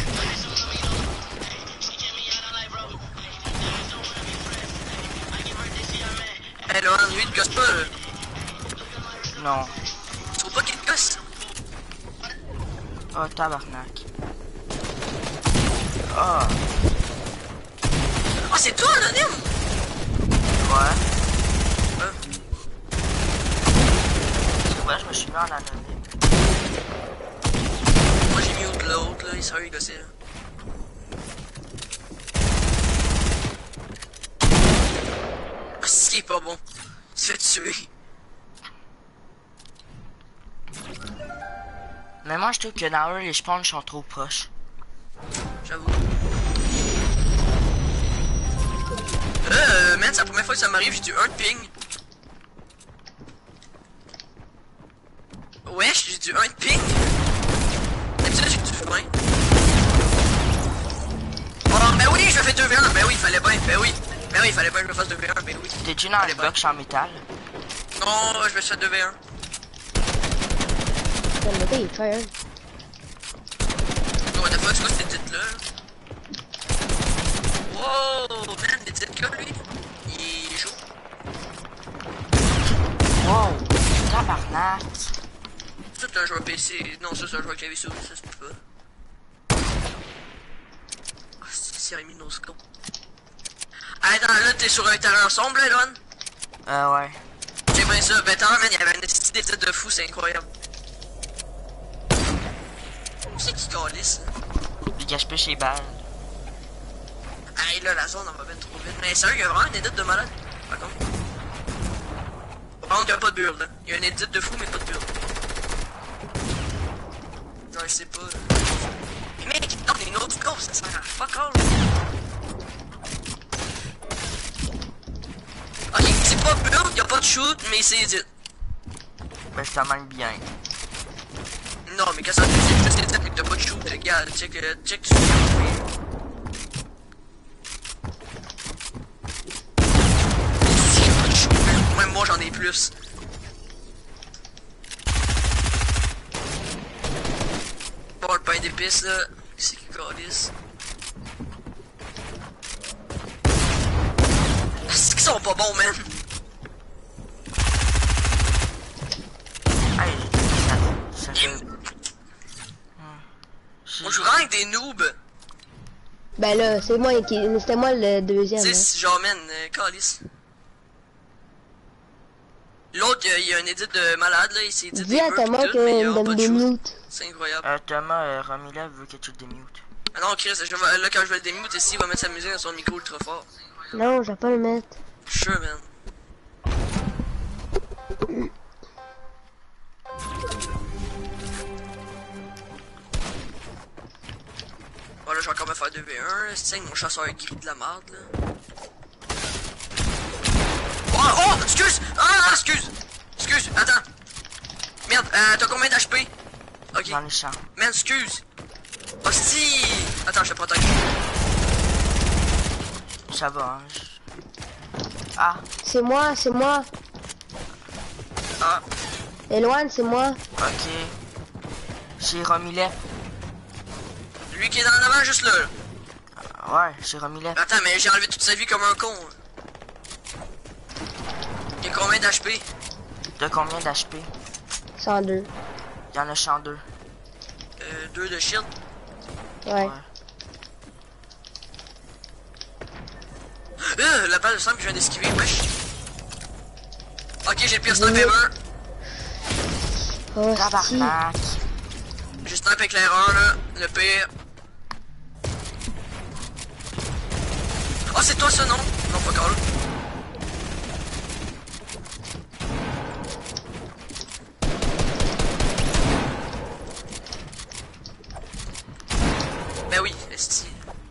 Hey, Laurent, lui, il te gosse pas, là. Non. Tu trouves pas qu'il te gosse? Oh, tabarnak. Oh. Oh, c'est toi, Anonyme! Ouais. Hein? C'est vrai, je me suis mis en anonyme. Moi, j'ai mis de l'autre, là. Il sérieux, il gossait, là. Ah, c'est pas bon. Il se fait tuer. Mais moi, je trouve que dans eux, les spawns sont trop proches. J'avoue. Man, c'est la première fois que ça m'arrive, j'ai du 1 de ping. Wesh, j'ai du 1 de ping. D'habitude, j'ai du 20. Oh, ben oui, je me fais 2v1. Ben oui, il fallait bien. Ben oui, il fallait bien que je me fasse 2v1. Ben oui. T'es-tu dans le box en métal? Non, je me suis fait 2v1. Le gars, il est fire. What the fuck, c'est quoi cette titre là? Wow, man, des titres là, lui. Il est chaud. Wow! Tabarnak! C'est un joueur PC. Non, ça, c'est un joueur clavier souris, ça se peut pas. Ah, c'est remis nos scons. Attends, là, t'es sur un terrain sombre, là, Elon? Ouais. J'ai bien ça. Ben, attends, man, il y avait une petite des titres de fou, c'est incroyable. C'est qui calisse? Il gaspille ses balles. Hey, là, la zone, on va bien trop vite. Mais sérieux, il y a vraiment un edit de malade. Par contre. Par contre, il y a pas de build, là. Il y a un edit de fou, mais pas de build. Genre, je sais pas, là. Mais mec, non, une autre course, ça sert à fuck all. Ok, c'est pas build, y a pas de shoot, mais c'est edit. Ben, c'est quand même bien. Non, mais quand ça c'est juste edit, mais que t'as pas de shoot, regarde, check sur même moi j'en ai plus. Bon, le pain d'épices là, c'est qui calisse. C'est qu'ils sont pas bons, man. Hey, ça fait... On joue vraiment avec des noobs. Ben là, c'était moi le deuxième. Hein. C'est genre, man, calisse. L'autre, il y a un edit de malade là, il s'est dit Dis à Thomas qu'il me donne des mutes. C'est incroyable. Thomas, Romila veut que tu le démutes. Ah non, Chris, là quand je vais le démute ici, il va mettre sa musique dans son micro ultra fort. Non, je vais pas le mettre. Sure, man. Voilà, je vais encore me faire 2v1. C'est mon chasseur gris de la merde là. Oh, excuse! Ah, excuse! Excuse, attends. Merde, t'as combien d'HP? Ok. Dans les champs. Man, excuse! Hostie! Attends, je te protège. Ça va, hein. Ah, C'est moi. Ah, Eloane, c'est moi. ok. Chez Romilet. lui qui est dans l'avant, juste là. Ouais, chez Romilet. Attends, mais j'ai enlevé toute sa vie comme un con. Il y a combien d'HP? De combien d'HP? 102. Il y en a 102. 2 de shield. Ouais. La balle de sang que je viens d'esquiver, wesh. Ok, j'ai le pire snap ever. Oh, si. Tabarnak. J'ai snap éclaireur là, le pire. Oh, c'est toi ça, non? Non, pas encore là. esti.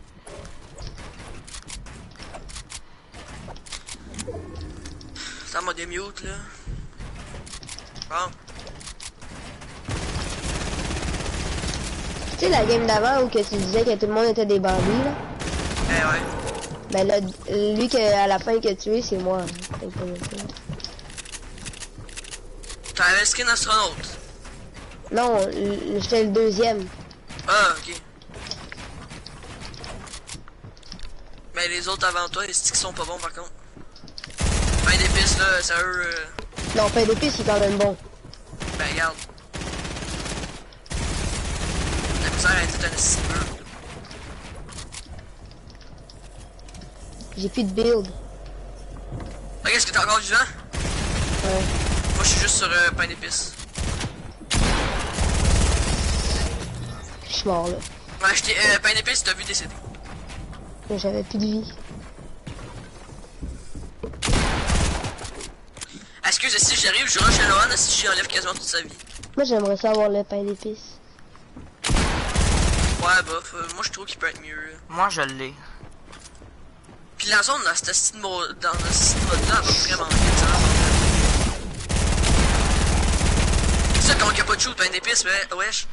Ça m'a démute, là. Bon. Tu sais la game d'avant où que tu disais que tout le monde était des bandits là? Eh ouais. Ben là, lui que à la fin que tué, c'est moi. Hein. Fait que, T'avais le skin astronaute. non, j'étais le deuxième. Ah, ok. Mais les autres avant toi, les sticks sont pas bons par contre. Pain d'épices là, sérieux. Non, pain d'épices, il est quand même bon. Ben regarde. La misère a été un esti peu. J'ai plus de build. Ok, est-ce que t'es encore vivant? Ouais. Moi je suis juste sur pain d'épices. Je suis mort là. Ouais, je t'ai pain d'épices, t'as vu décéder. Mais j'avais plus de vie. Excuse, si j'arrive, je rush à Lohan, si j'enlève quasiment toute sa vie. Moi j'aimerais ça avoir le pain d'épices. Ouais, bof, moi je trouve qu'il peut être mieux. Là. Moi, je l'ai. Puis la zone dans cette style mode là, va vraiment vite. Hein. C'est ça, quand il n'y a pas de shoot, pain d'épices, mais wesh.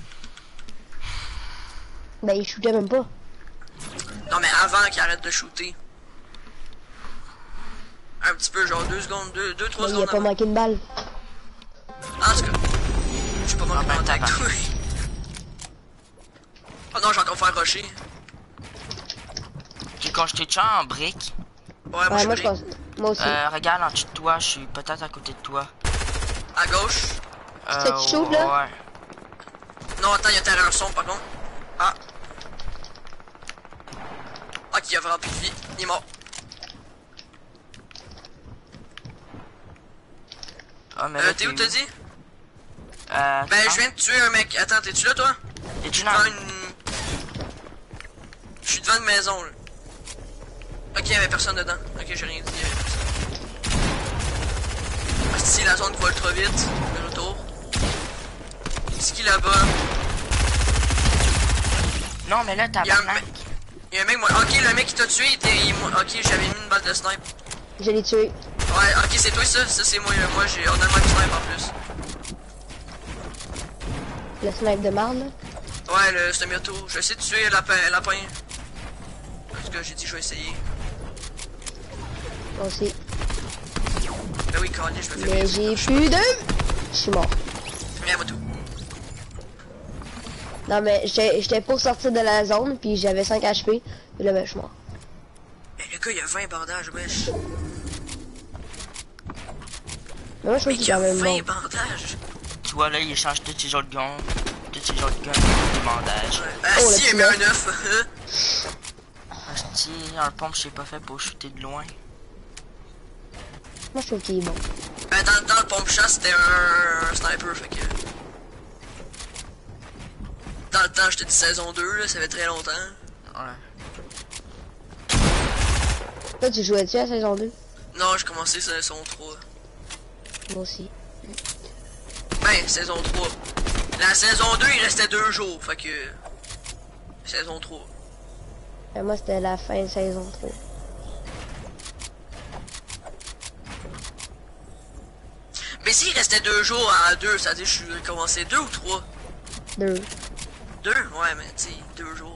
Ben il shootait même pas. Non, mais avant qu'il arrête de shooter. Un petit peu, genre 2 secondes, 2-3 Ben, il secondes. a pas manqué de balle. Ah, en tout cas. Je suis pas manqué Ah, ben, de contact. tabarnak. Oh non, j'ai encore fait rusher. J'ai quand j'étais déjà en brique. Ouais, moi Ouais, moi je je pense. Moi aussi. Regarde en dessous de toi, je suis peut-être à côté de toi. À gauche. C'est que tu shootes, là? Ouais. Non, attends, il y a terrain son par contre. Ah. Ok, il a vraiment plus de vie. Il est mort. Ah, mais là, T'es où t'as dit? Ben, Ben, je viens de tuer un mec. Attends, t'es-tu là, toi? Es-tu Devant dans... une... Je suis devant une maison, là. Ok, il y avait personne dedans. Ok, j'ai rien dit. Ah, c'est la zone qui va ultra vite. Le retour. C'est qui là-bas? Non, mais là, t'as Il y a un mec. Il y a un mec, moi. Ok, le mec qui t'a tué, ok, j'avais mis une balle de snipe. Je l'ai tué. Ouais, ok, c'est toi ça, ça c'est moi. Moi, on a le même snipe en plus. Le snipe de marde là. Ouais, le semi-auto. Je vais essayer de tuer lapin. En tout cas, j'ai dit je vais essayer. Moi aussi. Ben oui, Carly, je me fais Mais plaisir. j'ai plus de... Je suis mort. Rien, moi tout. Non mais j'étais pour sortir de la zone, puis j'avais 5 HP. Et là ben je suis mort. Mais le gars, il y a 20 bandages, wesh. Mais moi je trouve Mais qu'il il y est a quand même 20 bon. bandages. Tu vois, là, il échange tous ses autres guns. Tous ses autres guns pour des bandages. Ah, Oh, si, le il met petit un 9. Hostie, un pompe, c'est pas fait pour shooter de loin. Moi je trouve qu'il est bon. Ben, dans le temps, le pompe chat, c'était un sniper, fait que. Dans le temps, j'étais de saison 2, là, ça fait très longtemps. Ouais. Toi tu jouais-tu à saison 2? Non, j'ai commencé saison 3. Moi aussi. Ben, saison 3. La saison 2, il restait 2 jours, fait que. Saison 3. Et moi c'était la fin de saison 3. Mais s'il restait 2 jours à 2, ça veut dire que je suis commencé 2 ou 3? 2. 2? Ouais, mais tu sais, 2 jours.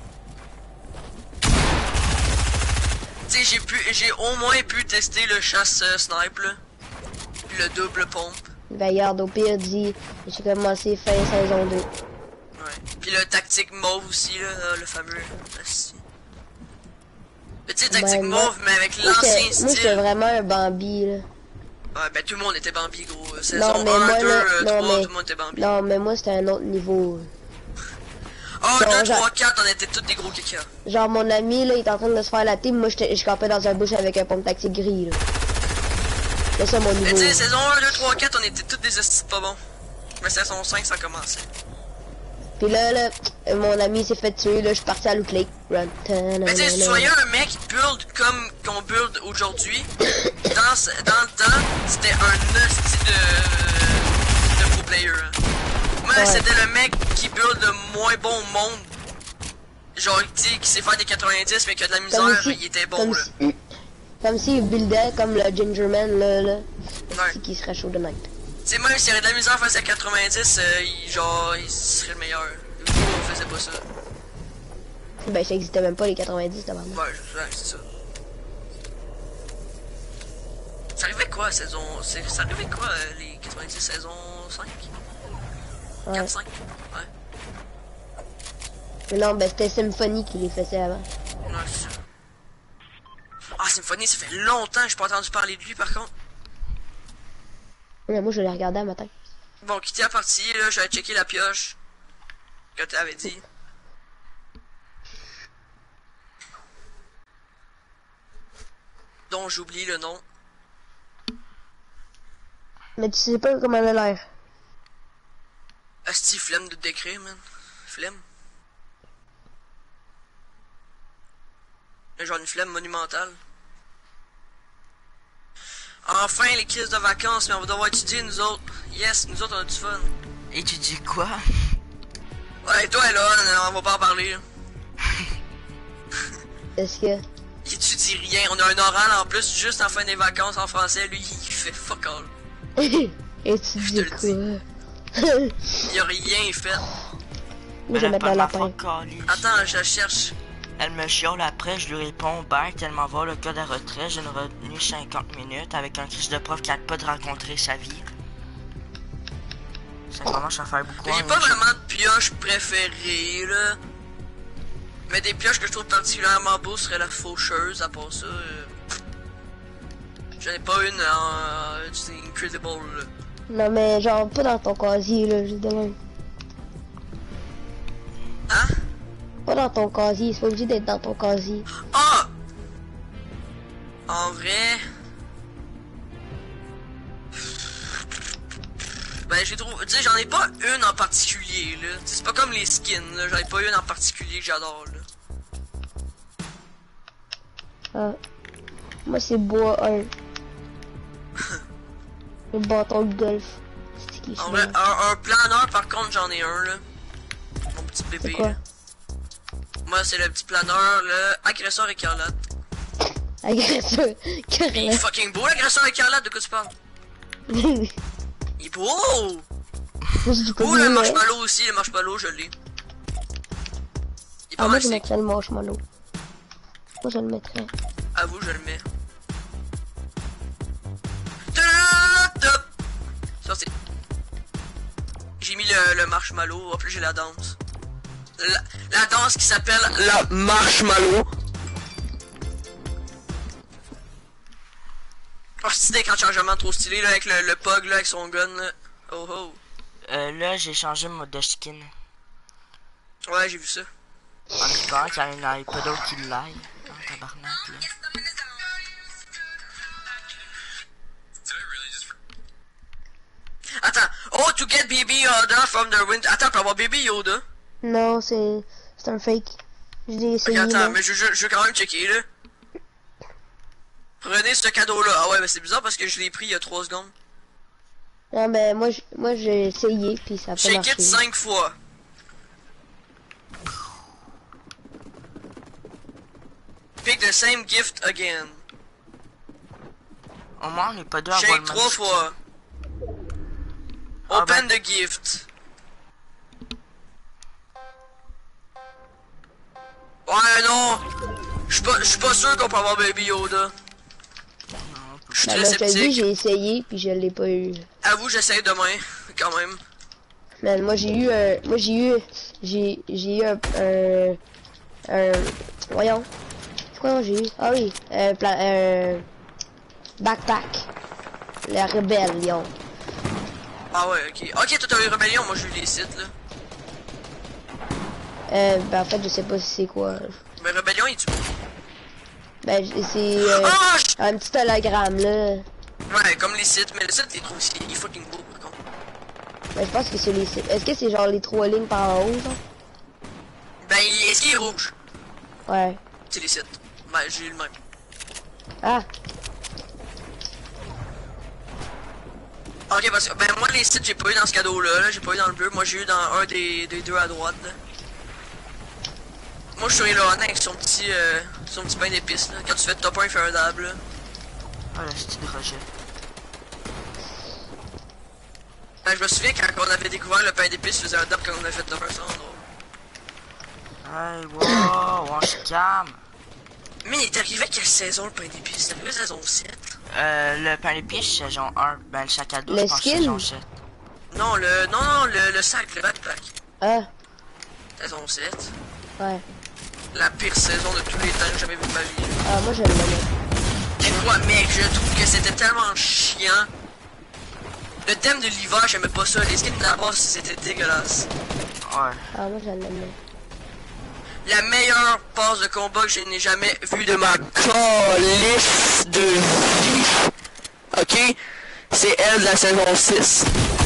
Tu sais, j'ai au moins pu tester le chasse snipe, là. Puis le double pompe. Ben regarde, au pire dit, j'ai commencé fin saison 2. Ouais. Puis le tactique mauve aussi, là, le fameux. Merci. Mais tu sais, tactique Ben, moi- mauve, mais avec Moi l'ancien j'étais style. vraiment un Bambi là. Ouais, ben tout le monde était Bambi, gros. Saison Non mais 1, moi 2, là, 3, non mais... tout le monde était Bambi. Non mais moi c'était un autre niveau. Oh, Non, 2, genre- 3, 4, on était tous des gros kékas. Genre mon ami là, il est en train de se faire la team, moi je campais dans un bush avec un pompe tactique gris là. C'est ça mon Mais niveau. tu sais, saison 1, 2, 3, 4, on était tous des hosties pas bons. Mais saison 5, ça commençait. Puis là, mon ami s'est fait tuer, là, je suis parti à Loot Lake. Run. Mais tu sais, si tu voyais un mec build comme qu'on build aujourd'hui, dans le temps, c'était un hostie de pro player. Hein. Moi, Ouais. c'était le mec qui build le moins bon monde genre, tu sais, qui sait faire des 90, mais qui a de la misère, il était bon, là. Comme s'il buildait comme le Gingerman, là. Ouais. C'est qui serait chaud de night. Tu sais, même s'il y avait de la misère face à 90, genre, il serait le meilleur. On faisait pas ça. Ben, ça existait même pas les 90, d'abord. Ouais, c'est ça. Ça arrivait quoi, saison... Ça arrivait quoi, les 90 saison 5? Ouais. 4, 5? Ouais. Mais non, ben, c'était Symphony qui les faisait avant. Ouais, c'est ça. Ah, Symphony, ça fait longtemps que j'ai pas entendu parler de lui, par contre. Ouais, moi, je l'ai regardé un matin. Bon, quitter la partie, là, j'allais checker la pioche. Que t'avais dit. Dont j'oublie le nom. Mais tu sais pas comment elle a l'air. Asti, flemme de décrire, man. Flemme. Genre une flemme monumentale. Enfin, les crises de vacances, mais on va devoir étudier, nous autres. Yes, nous autres, on a du fun. Étudier quoi? Ouais, toi, là, on va pas en parler. Là. Est-ce que... Il étudie rien. On a un oral en plus, juste en fin des vacances en français. Lui, il fait fuck all. Et tu Je dis te le quoi? Il a rien fait. Moi, je vais mettre le lapin. Attends, je la cherche. Elle me chiale après, je lui réponds ben qu'elle m'envoie le code à retrait, j'ai une retenue 50 minutes avec un crise de prof qui arrête pas de rencontrer sa vie. Ça commence à faire beaucoup. J'ai pas vraiment de pioche préférée, là. Mais des pioches que je trouve particulièrement beaux seraient la faucheuse, à part ça. J'en ai pas une en... c'est Incredible, là. Non, mais genre, pas dans ton casier, là, je demande. Hein? Pas dans ton casier, c'est pas obligé d'être dans ton casier. Ah! En vrai... Ben, j'ai trouvé... Tu sais, j'en ai pas une en particulier, là. C'est pas comme les skins, là. J'en ai pas une en particulier que j'adore, là. Ah. Moi, c'est bois 1. Le bâton de golf. C'est qui En vrai, un planeur, par contre, j'en ai un, là. Mon petit bébé, C'est quoi? là. Moi, c'est le petit planeur, le agresseur écarlate. Agresseur. Il est Carré. fucking beau, l'agresseur écarlate, de quoi tu parles? Il est beau! Oh, le marshmallow aussi, le marshmallow, je l'ai. Il est pas Ah, moi, mal je sick. mettrais le marshmallow. Moi, je le mettrais. Avoue, je le mets. Ça, c'est... J'ai mis le marshmallow, en plus j'ai la danse. La danse qui s'appelle la marshmallow. Oh, c'est des écran de chargement trop stylé, là, avec le pug, là, avec son gun, là. Oh oh. Là, j'ai changé mon mode de skin. Ouais, j'ai vu ça. En espérant qu'il y en ait pas d'autres qui l'aillent. En tabarnak, là. Attends. Oh, to get Baby Yoda from the wind. Attends, pour avoir Baby Yoda. Non, c'est un fake. Je l'ai Ok, essayé. attends, là. mais je veux quand même checker, là. Prenez ce cadeau-là. Ah ouais, mais c'est bizarre parce que je l'ai pris il y a 3 secondes. Non, ben, moi, j'ai essayé, puis ça a pas Shake marché. it 5 fois. Pick the same gift again. Au moins, on n'est pas deux à avoir Shake le même 3 skin. fois. Ah, Open ben. the gift. Ouais, non. Je suis pas sûr qu'on peut avoir Baby Yoda. Je suis Ben, très là, je te dis, sceptique. j'ai essayé, puis je l'ai pas eu. Avoue, j'essaie demain, quand même. Man, moi, j'ai eu voyons. C'est quoi j'ai eu? Ah oui, backpack. La rébellion. Ah ouais, ok. Ok, toi t'as eu Rébellion, moi j'ai eu les sites, là. Ben, en fait, je sais pas si c'est quoi. Mais Rébellion, il est beau. Ben, c'est Ah! un petit hologramme, là. Ouais, comme les sites, mais le site, il trouve il est fucking beau, par contre. Ben, je pense que c'est les... Est-ce que c'est genre les 3 lignes par en haut, genre? Ben, est-ce qu'il est rouge? Ouais. C'est les sites. Ben, j'ai eu le même. Ah, Ok, parce que, ben, moi, les sites, j'ai pas eu dans ce cadeau-là, là. J'ai pas eu dans le bleu. Moi, j'ai eu dans un des deux à droite, là. Moi, je suis Elon avec son petit pain d'épices, là. Quand tu fais top 1, il fait un dab, là. Ah, le style de rejet. Ben, je me souviens quand on avait découvert le pain d'épices, faisait un dab quand on avait fait top 1, ça, Hey, wow, on se calme. Mais il est arrivé à quelle saison le pain d'épices? C'était la saison 7? Le pain d'épices, saison 1. Ben, le sac à dos, Le je pense skin? saison 7. Non, le sac, le backpack. Ah, Saison 7. ouais. La pire saison de tous les temps que j'ai jamais vu de ma vie. Ah, moi j'aime le Et moi, mec, je trouve que c'était tellement chiant. Le thème de l'hiver, j'aimais pas ça. Les skins de la base, c'était dégueulasse. Ouais. Ah, moi j'aime le La meilleure passe de combat que je n'ai jamais vue de ma calice de vie. Ok? C'est elle de la saison 6.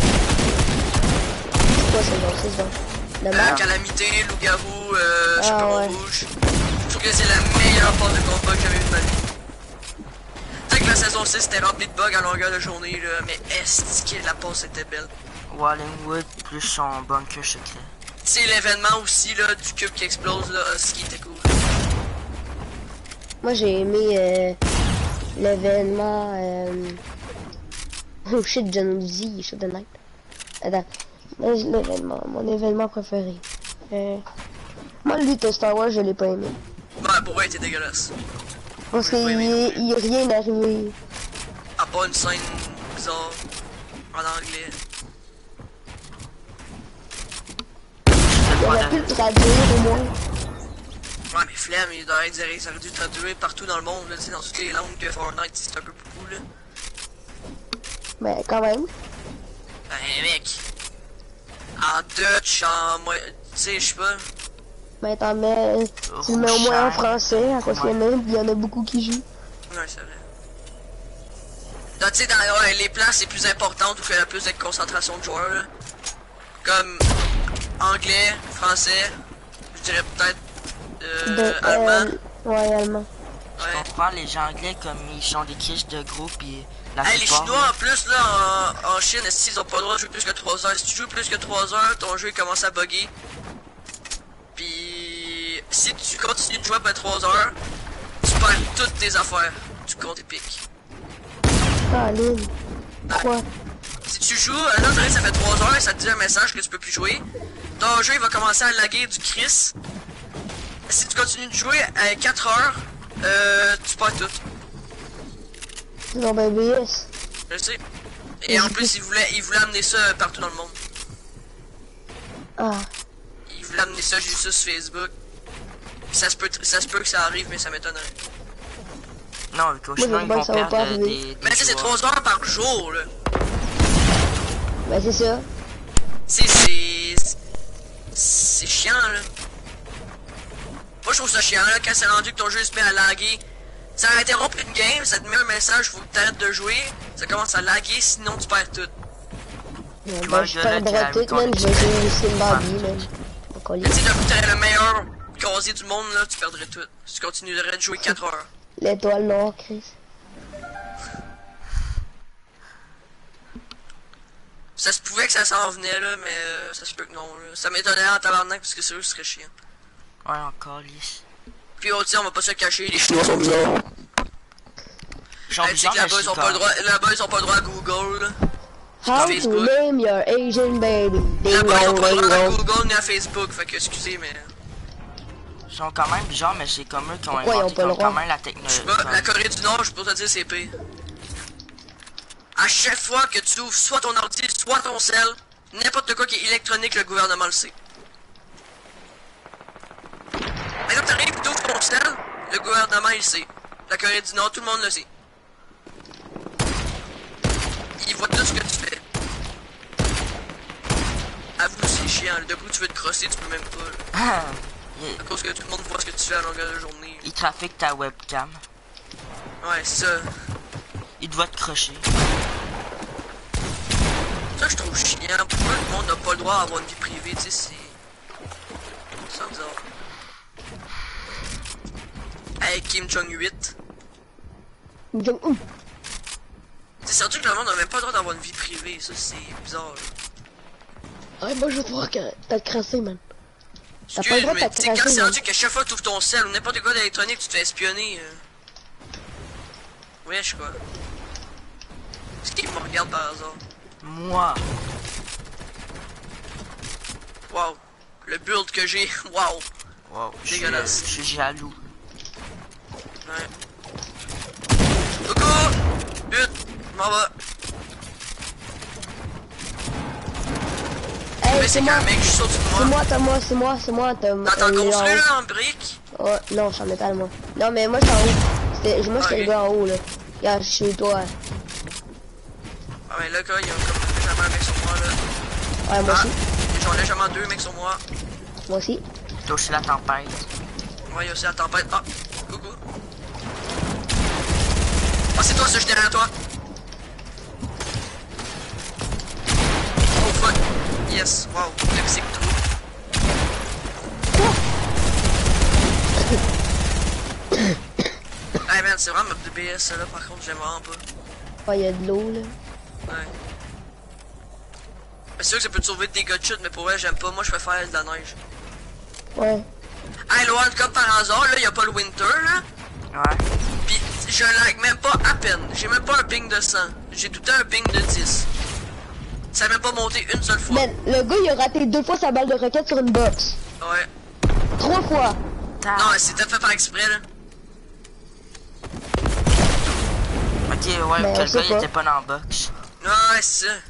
Quoi, c'est 6 donc? Le match? Calamité, loup-garou, chaperon ouais. rouge. Je trouve que c'est la meilleure passe de combat que j'avais vue de ma vie. Peut-être que la saison 6 était remplie de bugs à longueur de journée, là, mais est-ce que la passe était belle? Wallingwood plus son bunker secret. C'est l'événement aussi, là, du cube qui explose, là, ce qui était cool. Moi j'ai aimé l'événement. Oh shit, John Uzi, Shot the Night. Attends, moi, l'événement, mon événement préféré. Moi, lui, de Star Wars, je l'ai pas aimé. Ouais, pour vrai, il était dégueulasse. Parce qu'il y a rien arrivé. À part une scène bizarre en anglais. Il aurait pu le traduire au moins. Ouais, mais flemme, il aurait dû traduire partout dans le monde, là, tu sais, dans toutes les langues que Fortnite, c'est un peu beaucoup, là. Mais quand même. Ben, mec. En Dutch, tu sais, je sais pas. Mais t'en mets. Tu le mets au moins en français, à cause qu'il y en a beaucoup qui jouent. Ouais, c'est vrai. Donc, tu sais, dans les places les plus importantes où il y a plus de concentration de joueurs, là. Comme anglais, français, je dirais peut-être allemand. Ouais, allemand. Je Ouais. comprends, les gens anglais, comme ils sont des crises de groupe, et la Hey, les plupart, Chinois en plus là en Chine, ils ont pas le droit de jouer plus que 3 heures. Si tu joues plus que 3 heures, ton jeu il commence à bugger. Puis si tu continues de jouer après 3 heures, tu perds toutes tes affaires du compte épique. Caroline. Quoi? Si tu joues, là ça fait 3 heures et ça te dit un message que tu peux plus jouer. Ton jeu il va commencer à laguer du Chris. Si tu continues de jouer à 4 heures, tu perds tout. Non, ben BS. Je sais. Et en plus, il voulait amener ça partout dans le monde. Ah. Il voulait amener ça, j'ai vu ça sur Facebook. Ça se peut que ça arrive, mais ça m'étonnerait. non, avec au Chinois, ils j'espère vont que ça va pas perdre arriver. des Mais tu sais, c'est joueurs. 3 heures par jour, là. Ben c'est ça. C'est chiant, là. Moi, je trouve ça chiant, là, quand c'est rendu que ton jeu se met à laguer. Ça interrompt une game, ça te met un message, faut que t'arrêtes de jouer. Ça commence à laguer, sinon tu perds tout. Ben je perdrai tout, man. Je vais jouer aussi une Barbie, man. Encore Mais tu sais, d'un coup, t'aurais le meilleur casier du monde, là, tu perdrais tout. Tu continuerais de jouer 4 heures. L'étoile noire, Chris. Ça se pouvait que ça s'en venait, là, mais ça se peut que non, là. Ça m'étonnerait en tabarnak, parce que sérieux, ce serait chiant. Ouais, encore lisse. Puis aussi, on va pas se cacher, les Chinois sont bizarres. Ils sont Tu sais bizarres, que mais là-bas, ils ont pas le droit, là-bas, ils ont pas le droit à Google, là. How to Facebook. name your Asian baby? Ding Là-bas, ils ont dong, pas le ding droit à dong. Google ni à Facebook, fait que excusez, mais... ils sont quand même bizarres, mais c'est comme eux qui ont Pourquoi ils ont inventé pas le comme droit? quand même la Je sais technologie. pas, la Corée du Nord, je peux pas te dire c'est pire. À chaque fois que tu ouvres soit ton ordi, soit ton cell, n'importe quoi qui est électronique, le gouvernement le sait. Mais quand t'arrives et tu ouvres ton cell, le gouvernement il sait. La Corée du Nord, tout le monde le sait. Il voit tout ce que tu fais. Avoue, c'est chiant. De coup, tu veux te crosser, tu peux même pas. Là. À cause que tout le monde voit ce que tu fais à longueur de journée. Ils trafiquent ta webcam. Ouais, c'est ça. Ils doivent te crocher. Ça, je trouve chiant. Pourquoi le monde n'a pas le droit à avoir une vie privée, tu sais, c'est... C'est bizarre. Hey, Kim Jong-8. Jong-un. C'est surtout que le monde n'a même pas le droit d'avoir une vie privée, ça, c'est bizarre. Là. Ouais, moi je vais te voir que t'as crassé, man. T'as pas le droit de mais tu sais, quand t'attraper, c'est man. rendu que chaque fois que tu ouvres ton sel ou n'importe quoi d'électronique, tu te fais espionner. Wesh, quoi. Est-ce qu'il me regarde par hasard? Moi. Wow. Le build que j'ai, wow. Wow, Dégueulasse. je suis jaloux. Ouais. Coco! But! M'en va. Hey, Mais c'est c'est moi. qu'un mec, je saute sur C'est moi. c'est moi, Tom. T'as Il est en construit haut. là en briques? Ouais, non, je suis en métal, moi. Non, mais moi, je suis en haut. Moi, j'étais Ok. le gars en haut, là. Regarde, je suis toi. Ah ouais, là, gars, il y a comme légèrement un mec sur moi là. Ouais, moi Ah, aussi. il y a genre légèrement 2 mecs sur moi. Moi aussi. T'as aussi la tempête. Ouais, il y a aussi la tempête. Ah, coucou. Ah, c'est toi, ça, j'étais derrière toi. Oh fuck. Yes, wow. Le c'est tout. Hey man, c'est vraiment de BS ça là, par contre, j'aime vraiment pas. Ouais, il y a de l'eau, là. Ouais. C'est sûr que ça peut te sauver de dégâts de chute, mais pour vrai, j'aime pas. Moi, je préfère de la neige. Ouais. Hey, Loan, comme par hasard, là, y a pas le winter, là. Ouais. Pis je lag même pas à peine. J'ai même pas un ping de 100. J'ai tout le temps un ping de 10. Ça a même pas monté une seule fois. Man, le gars, il a raté 2 fois sa balle de roquette sur une box. Ouais. 3 fois. Non, mais c'était fait par exprès, là. Ok, ouais, Ben, que on le sait gars il pas. était pas dans le box. Ouais, c'est ça.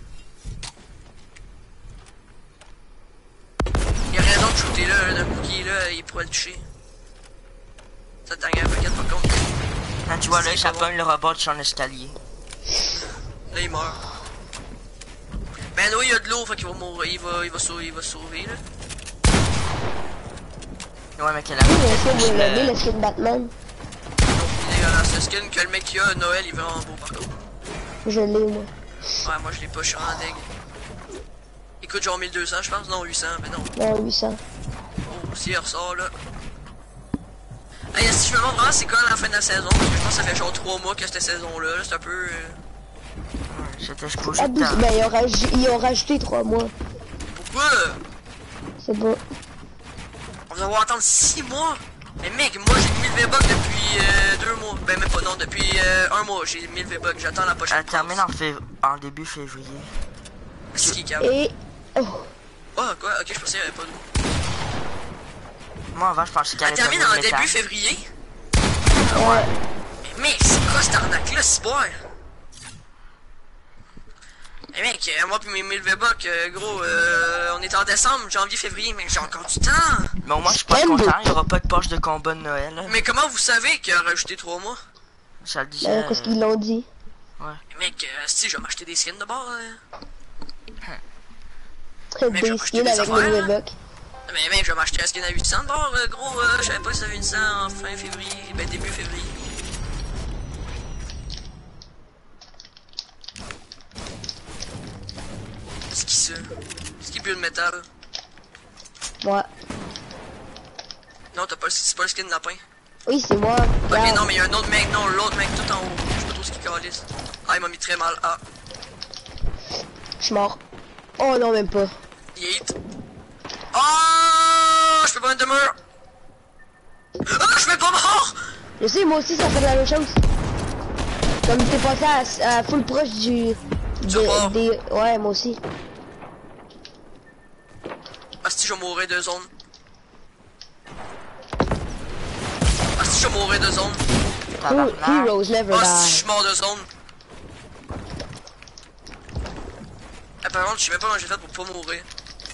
Il a raison de shooter là, d'un coup qui est là, il pourrait le toucher. Ça dernière paquette par contre. Quand tu vois là, C'est ça comment? pogne le robot sur l'escalier. Là, il meurt. Ben oui, il y a de l'eau, fait qu'il va mourir, il va sauver là. Ouais, mais quelle Oui, est-ce que vous l'aimez, le skin Batman? Donc, il est dégueulasse. Le skin que le mec qui a à Noël, il est vraiment beau par contre. Je l'ai, moi. Ouais, moi je l'ai pas, je suis en deg. Il coûte genre 1200, je pense. Non, 800, mais non. Non, 800. Oh, si il ressort là. Hey, si je me demande vraiment c'est quand la fin de la saison, parce que je pense que ça fait genre 3 mois que cette saison-là, c'est un peu. C'était supposé Abusé. être Ben, ils ont rajouté 3 mois. Pourquoi? C'est bon. On va devoir attendre 6 mois? Mais mec, moi j'ai 1000 V-Bucks depuis 2 mois. Ben, même pas, non, depuis 1 mois, j'ai 1000 V-Bucks, j'attends la prochaine. Elle termine en début février. C'est qui cave? Et... Oh. Oh, quoi? Ok, je pensais qu'il y avait pas d'eau. Moi avant, je pensais qu'elle Elle allait termine terminer en métal. début février? Ouais. Mais mec, c'est quoi cette arnaque-là, c'est boire? Eh mec, moi pis mes 1000 V-Bucks, gros, on est en décembre, janvier, février, mais j'ai encore du temps. Mais au moins, je suis pas Scam content, de- il y aura pas de poche de combat de Noël. Là. Mais comment vous savez qu'il a rajouté 3 mois? Ça le disait. Ben, qu'est-ce qu'ils l'ont dit? Mais mec, si je vais m'acheter des skins de bord. Mais Des je vais acheter skins des avec affaires, les là. Bucks. Mais mec, je vais m'acheter un skin à 800 de bord, gros, je savais pas que ça avait 800 en fin février, ben début février. C'est qui ça? C'est qui pue le métal? Ouais. Non, t'as pas, c'est pas le skin de lapin. Oui, c'est moi. Ok, Regarde. non, mais il y a un autre mec, non, l'autre mec tout en haut. Je sais pas trop ce qu'il calisse. Ah, il m'a mis très mal. Ah, Je suis mort. Oh non, même pas. yeet. Oh, je peux pas mettre de mur. Ah, je fais pas mort. Je sais, moi aussi, ça fait la même chose. Comme t'es passé à full proche du... bord. Ouais, moi aussi. Ah, si je vais mourir de zone. Ah, si je vais mourir de zone. Tabarnak. Heroes never Ah, si je die. suis mort de zone. Ah, par contre, je sais même pas comment j'ai fait pour pas mourir.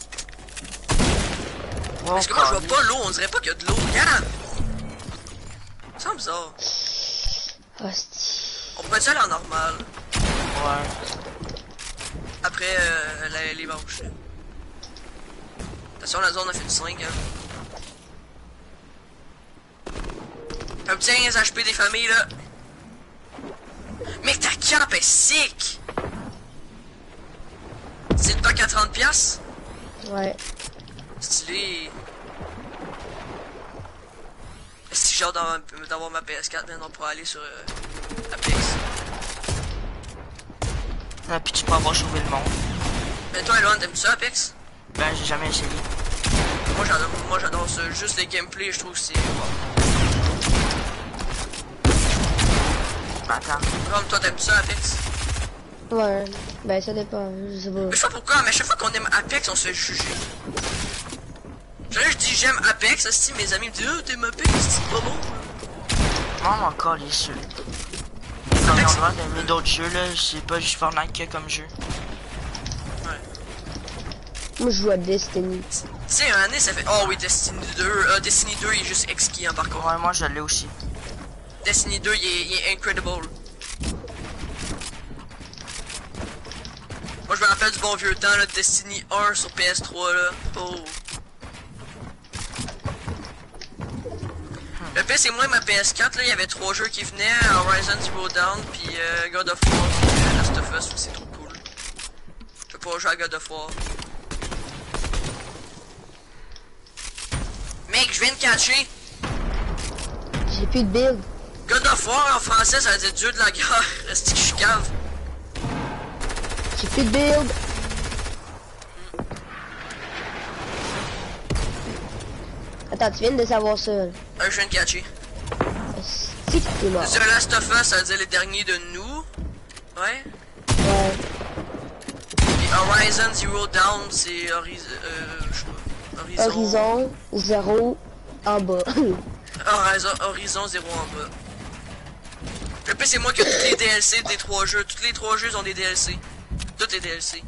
Oh, Parce que moi, je vois câlisse. pas l'eau, on dirait pas qu'il y a de l'eau. Regarde! Ça semble bizarre. Hostie. On pourrait aller en normal. Ouais. Après, les vaches. Attention, la zone a fait du 5, hein. Un petit 15 HP des familles, là. Mec, ta camp est sick! C'est le pack à 30$? Ouais. Stylé. Si j'ai hâte d'avoir ma PS4, maintenant on pourra aller sur Apex. Ah, puis tu peux avoir sauvé le monde. Mais toi, Elon, t'aimes ça Apex? Ben, j'ai jamais essayé. Moi j'adore ça. Juste les gameplays, je trouve que c'est. Wow. Attends. Comme toi, t'aimes ça, Apex? Ouais, ben ça dépend, je sais pas. Je sais pas pourquoi, mais à chaque fois qu'on aime Apex, on se fait juger. Genre, je dis j'aime Apex, si mes amis me disent oh, t'aimes Apex, c'est pas bon. Moi, encore les jeux. Ils ont le droit d'aimer d'autres jeux, là. C'est pas juste Fortnite que comme jeu. Ouais. Moi je joue à Destiny. Tu sais, un année ça fait. Oh oui, Destiny 2. Destiny 2 il est juste exquis, hein, par contre. Ouais, moi, je l'ai aussi. Destiny 2 il est incredible. Moi je me rappelle du bon vieux temps, là, Destiny 1 sur PS3, là. Oh. Le pire c'est moi et ma PS4, là, il y avait 3 jeux qui venaient, Horizon Zero Dawn, puis God of War, puis Last of Us, c'est trop cool. Je peux pas jouer à God of War. Mec, je viens de catcher. J'ai plus de build. God of War en français ça veut dire Dieu de la guerre. Est-ce que je suis cave? J'ai plus de build. Attends, tu viens de savoir ça. Je viens de catcher. Si tu es mort. The Last of Us, ça veut dire les derniers de nous. Ouais. Ouais. Et Horizon Zero Dawn, c'est Horizon. Horizon 0 en bas. Horizon 0 en bas. Le plus c'est moi qui ai tous les DLC des 3 jeux. Tous les 3 jeux ont des DLC. Tous les DLC.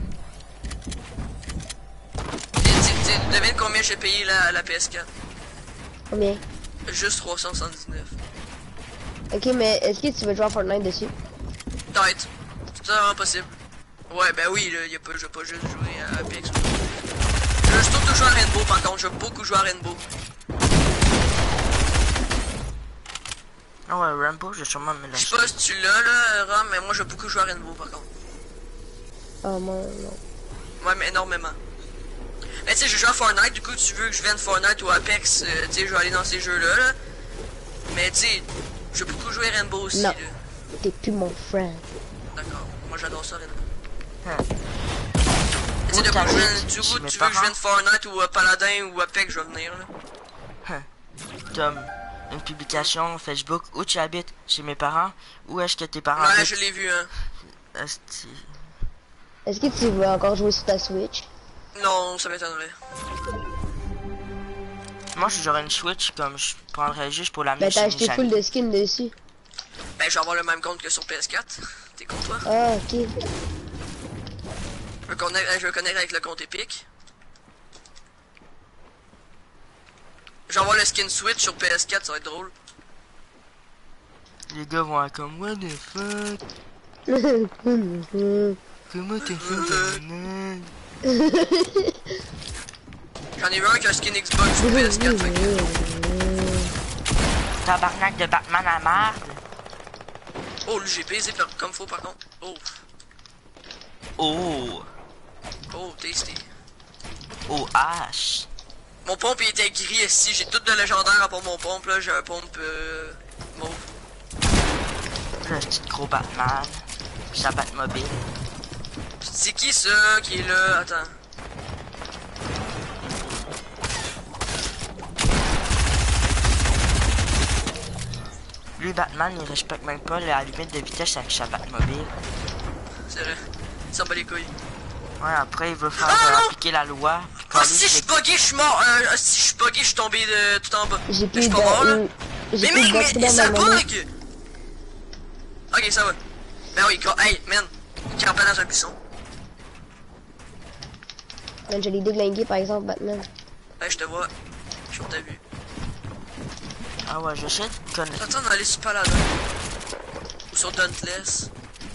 Devine combien j'ai payé la PS4? Combien? Juste 379. Ok, mais est-ce que tu veux jouer à Fortnite dessus? Peut-être. C'est vraiment possible. Ouais, ben oui, là, je vais pas juste jouer à Apex. Je veux surtout jouer à Rainbow par contre, je veux beaucoup jouer à Rainbow. Ah ouais, Rainbow, j'ai sûrement me Je sais pas si tu l'as là, Ram, mais moi je veux beaucoup jouer à Rainbow par contre. Ah, moi, non. Ouais, mais énormément. Mais tu sais, je joue à Fortnite, du coup, tu veux que je vienne Fortnite ou Apex, tu sais, je vais aller dans ces jeux-là, là. Mais tu sais, je veux beaucoup jouer Rainbow aussi, Non. là. T'es plus mon friend. D'accord, moi j'adore ça, Rainbow. Hein. Tu sais, de quoi t'habites tu chez veux mes que je parents? vienne Fortnite ou Paladin ou Apex, je vais venir, là. Hein. Tom, une publication Facebook où tu habites, chez mes parents, où est-ce que tes parents Ouais, habitent? je l'ai vu, hein. Asti. Est-ce que tu veux encore jouer sur ta Switch? Non, ça m'étonnerait. Moi, si j'aurais une Switch, comme je prendrais juste pour la Ben mettre t'as chez acheté mes full amis. de skins dessus. Ben, je vais avoir le même compte que sur PS4. T'es con, toi? Ah, ok. Je veux connecter avec le compte Epic. Je vais avoir le skin Switch sur PS4, ça va être drôle. Les gars vont être comme, what the fuck? Comment t'es fait ton J'en ai vu un qui a un skin Xbox sur PS4, fait que... Tabarnak de Batman à merde. Oh, lui, j'ai baisé comme faut, par contre. Oh, Oh. oh, tasty. Oh, H. Mon pompe, il était gris ici. J'ai tout de légendaire à part mon pompe, là. J'ai un pompe, mauve. Le petit gros Batman. Sa Batmobile. C'est qui, ça, qui est là? Attends. Lui, Batman, il respecte même pas la limite de vitesse avec sa Batmobile. C'est vrai. Il s'en bat les couilles. Ouais, après, il veut faire Ah, non! appliquer la loi. Ah, si je suis bugué, je suis mort. Si je suis bugué, je suis tombé de tout en bas. J'ai Je plus suis de pas mort, là. j'ai Mais plus de mec, batterie mais dans ça ma monnaie. bug! Ok, ça va. Ben oui, hey, man. Campé dans un buisson. Man, je l'ai déglingué par exemple, Batman. Hey, je te vois. Je suis t'as vu. Ah ouais, j'essaie de connaître. Attends, on va aller sur Paladin. Ou sur Dauntless.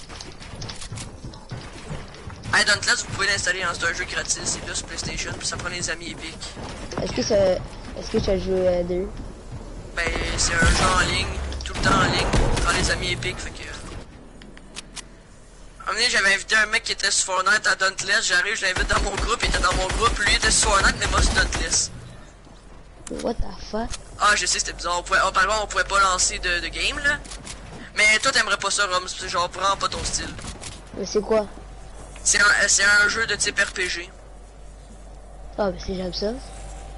Hey, Dauntless, vous pouvez l'installer, hein, c'est un jeu gratis, c'est là sur PlayStation, puis ça prend les amis Epic. Est-ce que tu as joué à 2? Ben, c'est un jeu en ligne, tout le temps en ligne, prend les amis Epic, fait que... Un moment donné, j'avais invité un mec qui était sur Fortnite à Dauntless, j'arrive, je l'invite dans mon groupe, il était dans mon groupe, lui il était sur Fortnite, mais moi sur Dauntless. What the fuck? Ah, je sais, c'était bizarre, par contre, on pouvait pas lancer de game, là. Mais toi, t'aimerais pas ça, Rom, c'est genre vraiment pas ton style. Mais c'est quoi? C'est un jeu de type RPG. Ah, mais c'est j'aime ça.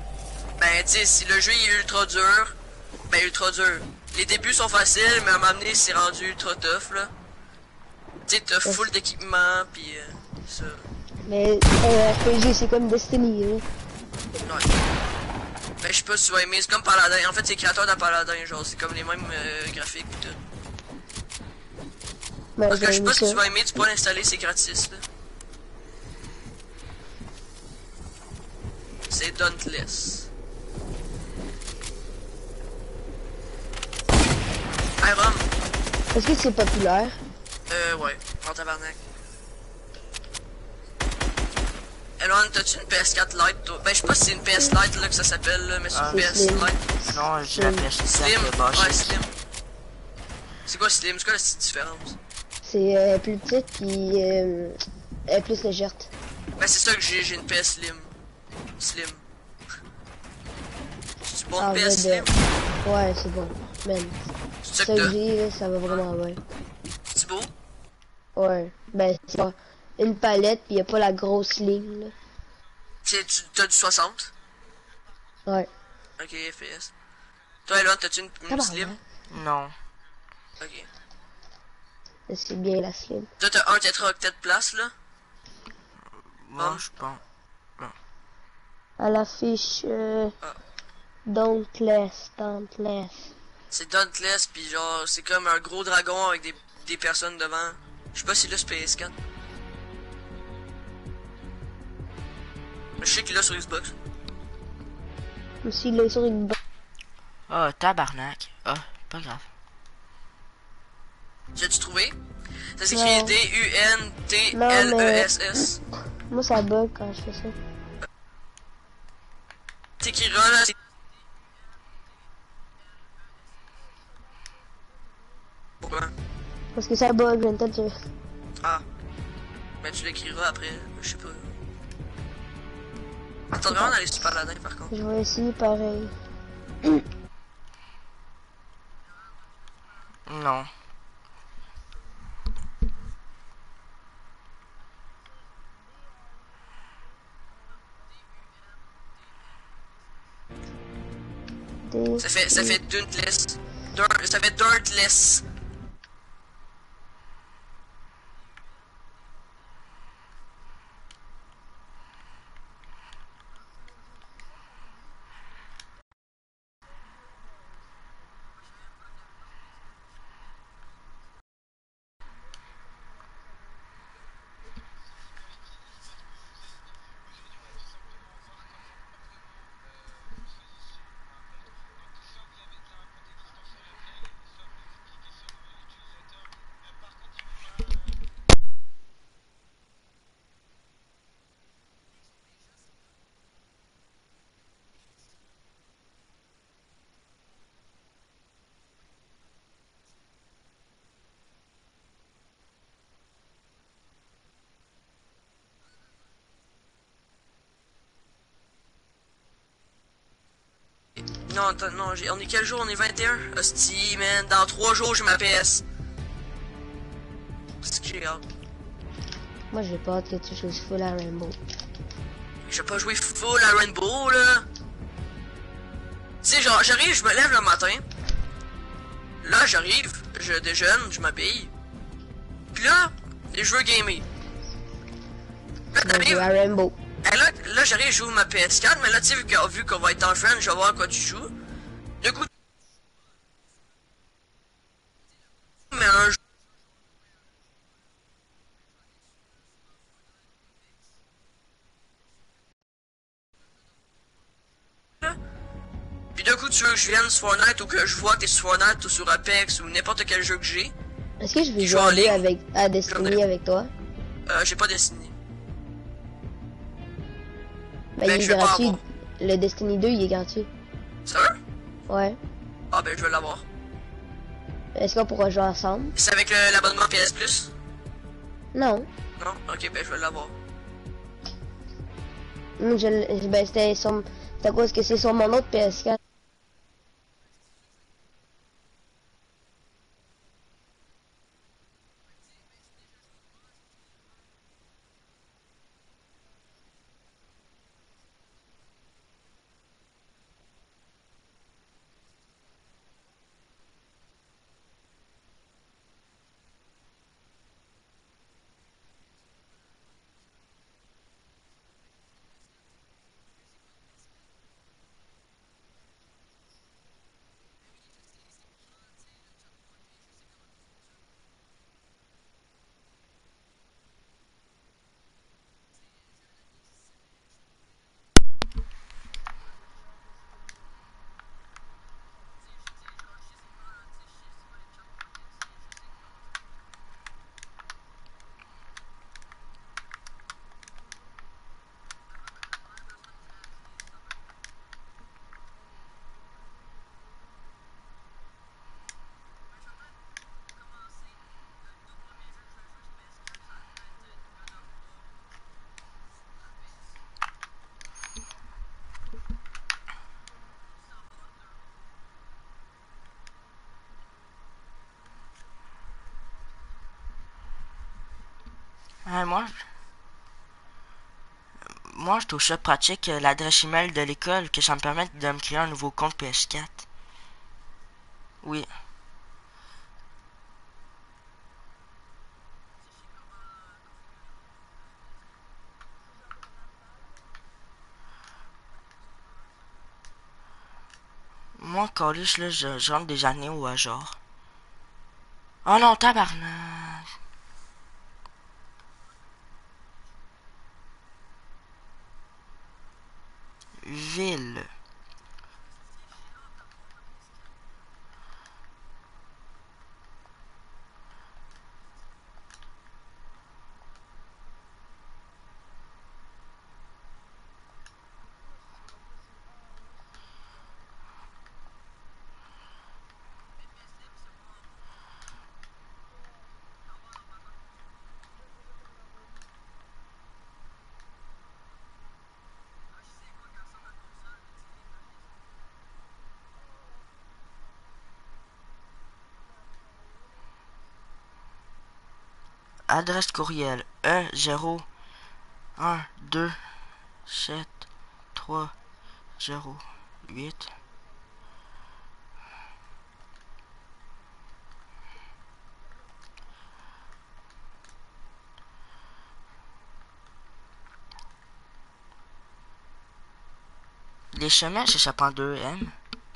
Ben, tu sais, si le jeu il est ultra dur, ben ultra dur. Les débuts sont faciles, mais à un moment donné, c'est rendu ultra tough, là. Tu sais, t'as full d'équipement, pis ça. Mais RPG, c'est comme Destiny, hein. Ouais. Ben, je sais pas si tu vas aimer, c'est comme Paladin. En fait, c'est créateur de Paladin, genre, c'est comme les mêmes graphiques pis tout. Ben, Parce que je sais pas si ça. tu vas aimer, tu peux l'installer, c'est gratis, là. C'est Dauntless. Hey, Rom. Est-ce que c'est populaire? Ouais, en tabarnak. Elon, t'as-tu une PS4 Lite, toi? Ben, je sais pas si c'est une PS Lite, là, que ça s'appelle, là, mais c'est une c'est PS Slim. Lite. Non, j'ai la PS4 Slim? de bas. Ouais, Slim. C'est quoi Slim? C'est quoi la petite différence? C'est plus petite puis plus légère. Ben, c'est ça que j'ai une PS Slim. Slim. C'est bon, Ah, une PS Slim? Ouais, c'est bon. Man, C'est ça ça que que t'as? j'ai, là, ça va vraiment bien. C'est beau? Ouais, ben, c'est pas une palette puis y a pas la grosse ligne, là. T'as du 60? Ouais. Ok, FPS. Toi, Elon, t'as-tu une Tabarnak. Slim? Non. Ok. C'est bien la slim. Toi, t'as 1 tétraoctet de place, là? Moi, je pense. À l'affiche, Ah. Dauntless. C'est Dauntless, pis genre, c'est comme un gros dragon avec des personnes devant. Je sais pas si là c'est PS4. Je sais qu'il est là sur Xbox. Aussi, là, sur une Ah, tabarnak. Ah, pas grave. J'ai-tu trouvé? Ça s'écrit Non. D-U-N-T-L-E-S-S. Moi, ça bug quand je fais ça. T'écriras là. Pourquoi? Parce que ça bug, je viens de te dire. Ah. Ben tu l'écriras après, je sais pas. Attends vraiment d'aller sur Paladin par contre. Je vais essayer pareil. Non. Ça fait Dauntless. Ça fait Dauntless. Non, attends, non, on est quel jour? On est 21? Hostie, man, dans 3 jours j'ai ma PS. C'est que j'ai hâte. Moi, j'ai pas hâte que tu joues full à Rainbow. J'ai pas joué full à Rainbow, là. Tu sais, genre, j'arrive, je me lève le matin. Là, j'arrive, je déjeune, je m'habille. Puis là, je veux gamer. Là, Je vais jouer t'arrives, à Rainbow. là j'arrive, je joue ma PS4, mais là, tu sais, vu qu'on va être en friend, je vais voir à quoi tu joues. Du coup, mais un jeu. Puis d'un coup, tu veux que je vienne sur Fortnite ou que je vois que t'es sur Fortnite ou sur Apex ou n'importe quel jeu que j'ai. Est-ce que je vais Je jouer joue en à, deux ligne. avec, à Destiny avec toi? J'ai pas Destiny. Ben, Ben, il je est vais pas gratuit. avoir. Le Destiny 2, il est gratuit. Sérieux? Ouais. Ah ben, je vais l'avoir. Est-ce qu'on pourra jouer ensemble? C'est avec l'abonnement PS Plus? Non. Non? Ok, ben, je vais l'avoir. Ben, c'était à cause que c'est sur mon autre PS4. Ouais, moi, je trouve ça pratique, l'adresse email de l'école, que ça me permette de me créer un nouveau compte PS4. Oui. Moi, collège, là, je rentre des années au hasard. Oh non, tabarnak. Ville. Adresse courriel E01273008. Les chemins, ça prend 2M.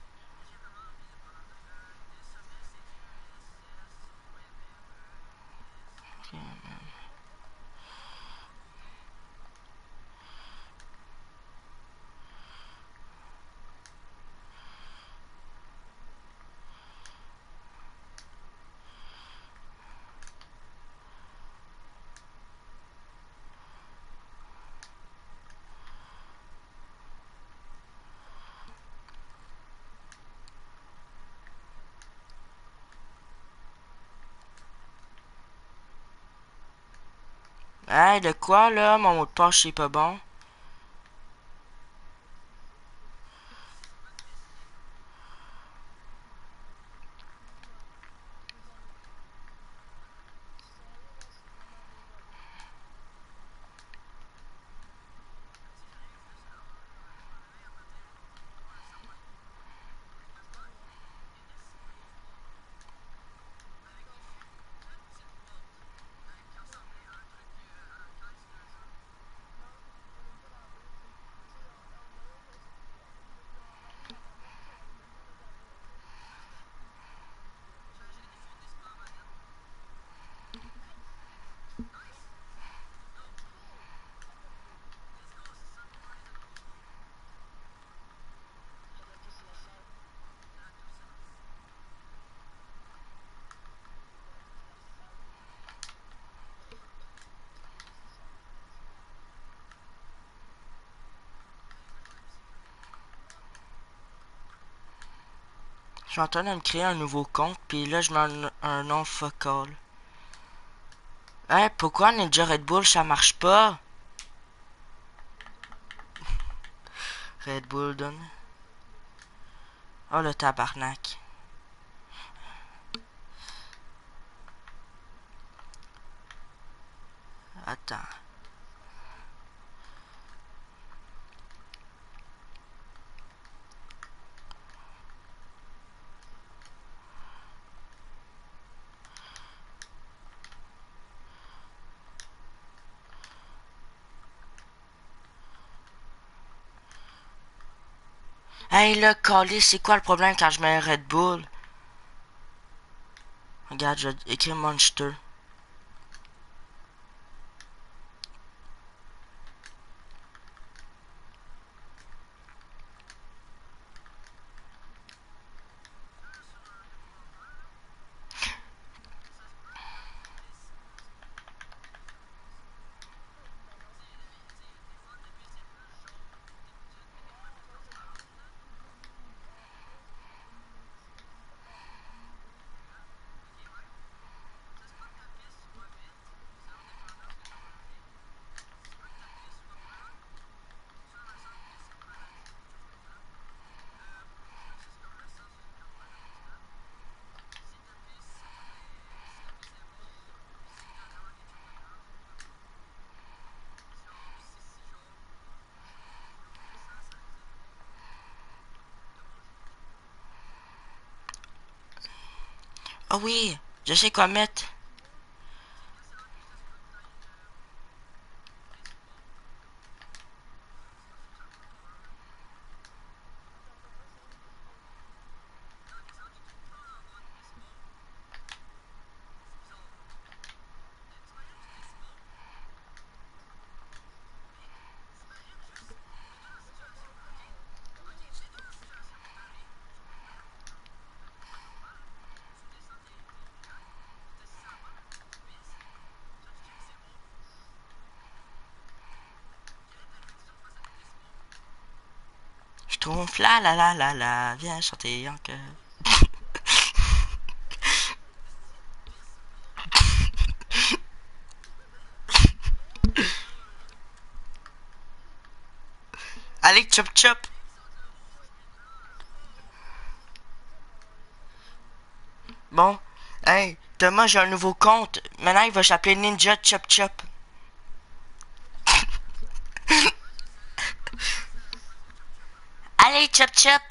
Hey, de quoi là? Mon mot de passe, c'est pas bon. Je suis en train de me créer un nouveau compte, puis là, je mets un nom focal. Hey, pourquoi Ninja Red Bull, ça marche pas? Red Bull donne. Oh, le tabarnak. Attends. Hey, là, calé, c'est quoi le problème quand je mets Red Bull? Regarde, je vais écrire Monster. Ah oui, je sais quoi mettre. Je trouve la, viens chanter encore. Allez, chop chop. Bon, hey, Thomas, j'ai un nouveau compte. Maintenant, il va s'appeler Ninja Chop Chop. Allez, chop chop.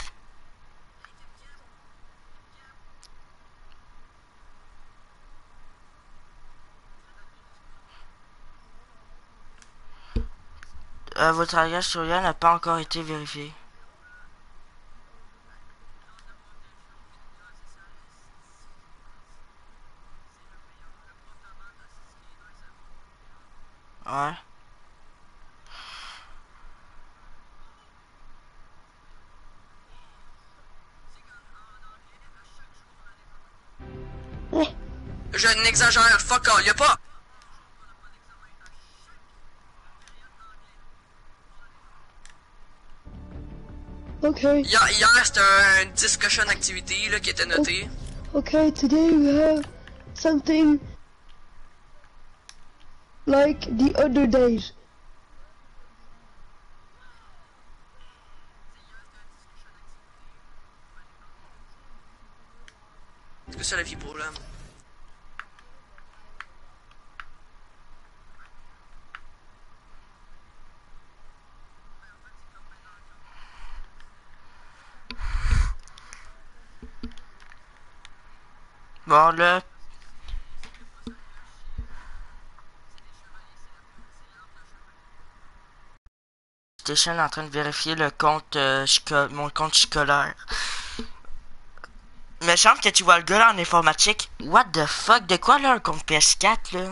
Votre alliage sur IA n'a pas encore été vérifié. Ouais. Je n'exagère, fuck all, y'a pas... Ok. Hier, c'était un discussion activity là, qui était noté. Okay, today we have something like the other days. Est-ce que c'est la vie problème? Bon, là. Station est en train de vérifier le compte, mon compte scolaire. Mais semble que tu vois le gars là en informatique. What the fuck? De quoi là un compte PS4 là?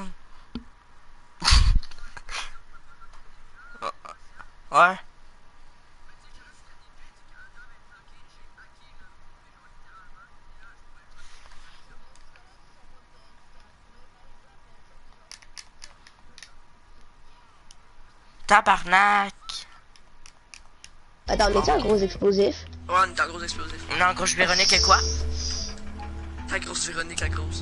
Ouais. Tabarnak. Attends, on est un gros explosif? Ouais, on est en gros explosif. On a en grosse Véronique et quoi? La grosse Véronique, la grosse.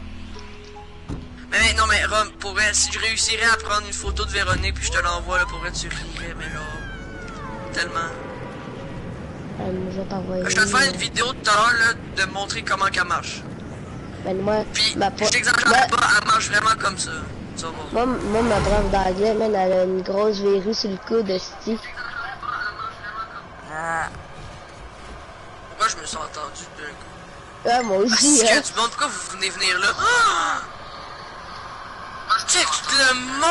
Mais non, mais Rom, pour vrai, si je réussirais à prendre une photo de Véronique puis je te l'envoie là, pour vrai, tu rirais, mais genre... Tellement. Je vais t'envoyer. Je vais te faire une vidéo tout à l'heure là, de montrer comment qu'elle marche. Ben moi, Puis, ma je t'exagère pas, elle marche vraiment comme ça. Tu vas voir. moi, ma prof d'anglais, man, elle a une grosse verrue sur le coude de Steve. Ah. Pourquoi je me suis entendu d'un coup? Ah, moi aussi, Est-ce hein. que tu demandes pourquoi vous venez venir là? Ah! Check le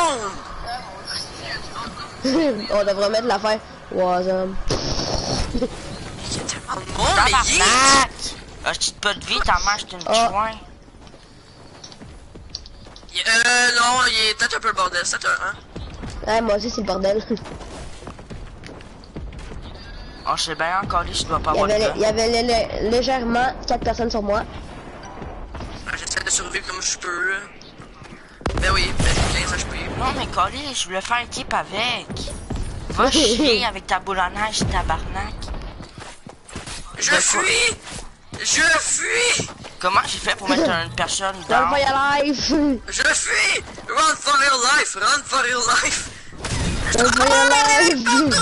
monde! On devrait mettre l'affaire. Wasm. Il y a tellement de monde, mais il est... Tabarnak! Ah, je pas de vie, ta mère, c'est une joint. Non, il est peut-être un peu le bordel, c'est un... Hein? Ouais, moi aussi, c'est le bordel. Oh, je sais bien encore lui, je dois pas Il y avoir avait, de il y avait légèrement 4 personnes sur moi. J'essaie de survivre comme je peux, là. Ben oui, ben j'ai 15 HP. Non, mais Colin, je voulais faire équipe avec. Va chier avec ta boule à neige, tabarnak. Je fuis! Je fuis! Comment j'ai fait pour mettre une personne Dans le dans... Fire Life! Je fuis! Run for your life! Run for your life! Dans le Fire Life!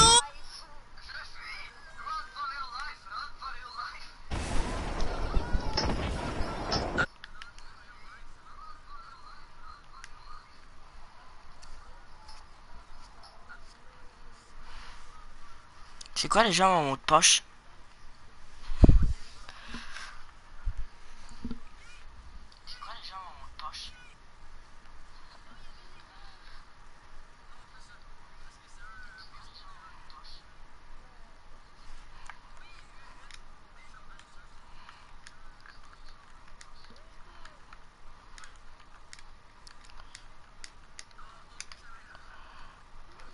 C'est quoi déjà mon mot de poche?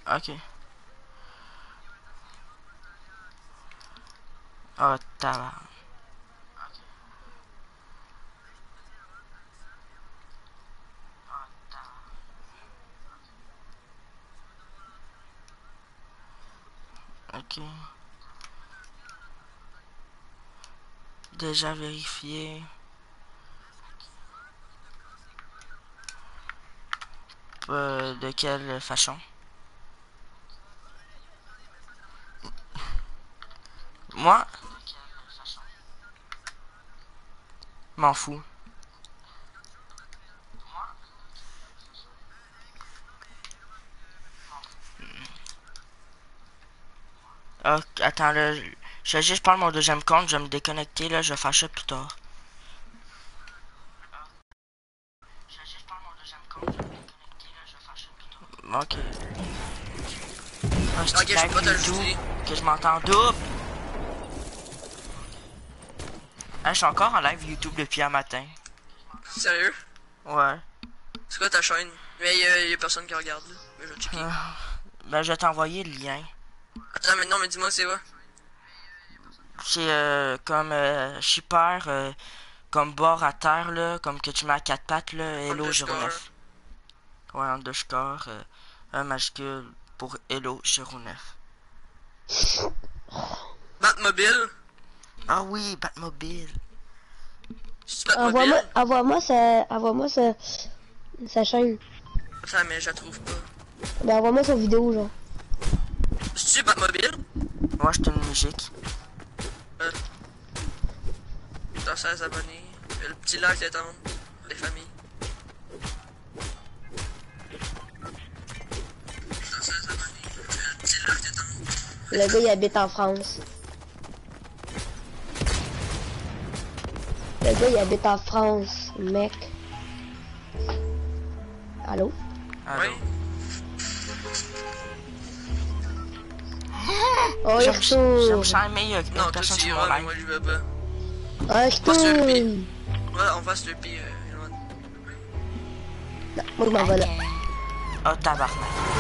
Ok. Oh, tabarnak. Ok. Déjà vérifié. De quelle façon? Moi? M'en fous. Ah, attends là, je vais juste prendre mon deuxième compte, je vais me déconnecter là, je vais faire ça plus tard. Ok. Ah, Ok, je peux pas te YouTube, l'ajouter. que je m'entends double. Ah, je suis encore en live YouTube depuis un matin. Sérieux? Ouais. C'est quoi ta chaîne? Mais y a personne qui regarde là. Mais je vais checker. Ben, je vais t'envoyer le lien. Attends, mais non, mais dis-moi c'est quoi? C'est comme shipper, comme bord à terre là, comme que tu mets à quatre pattes là, Hello Underscore. 09. Ouais, underscore, un majuscule pour Hello 09. Batmobile? Ah oui, Batmobile. C'est Batmobile? Envoie-moi sa chaîne. Attends, mais je la trouve pas. Ben, envoie-moi sa vidéo, genre. C'est-tu Batmobile? Moi, c'est une musique. Dans 16 abonnés. Le petit like détente. Les familles. Dans 16 abonnés. Le petit like détente. Le gars, il habite en France. Le gars, il habite en France, mec. Allô? Allô? Oui. Oh, il J'aime retourne. jamais il y a Non, une toi personne tu sur mon iras, mais live. moi je vais pas. Oh, il retourne. Ouais, on va se le pire, Elon. Non, moi, je m'en vais là. Oh, tabarnak.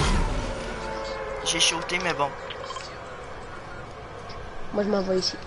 J'ai shooté, mais bon. Moi, je m'en vais ici.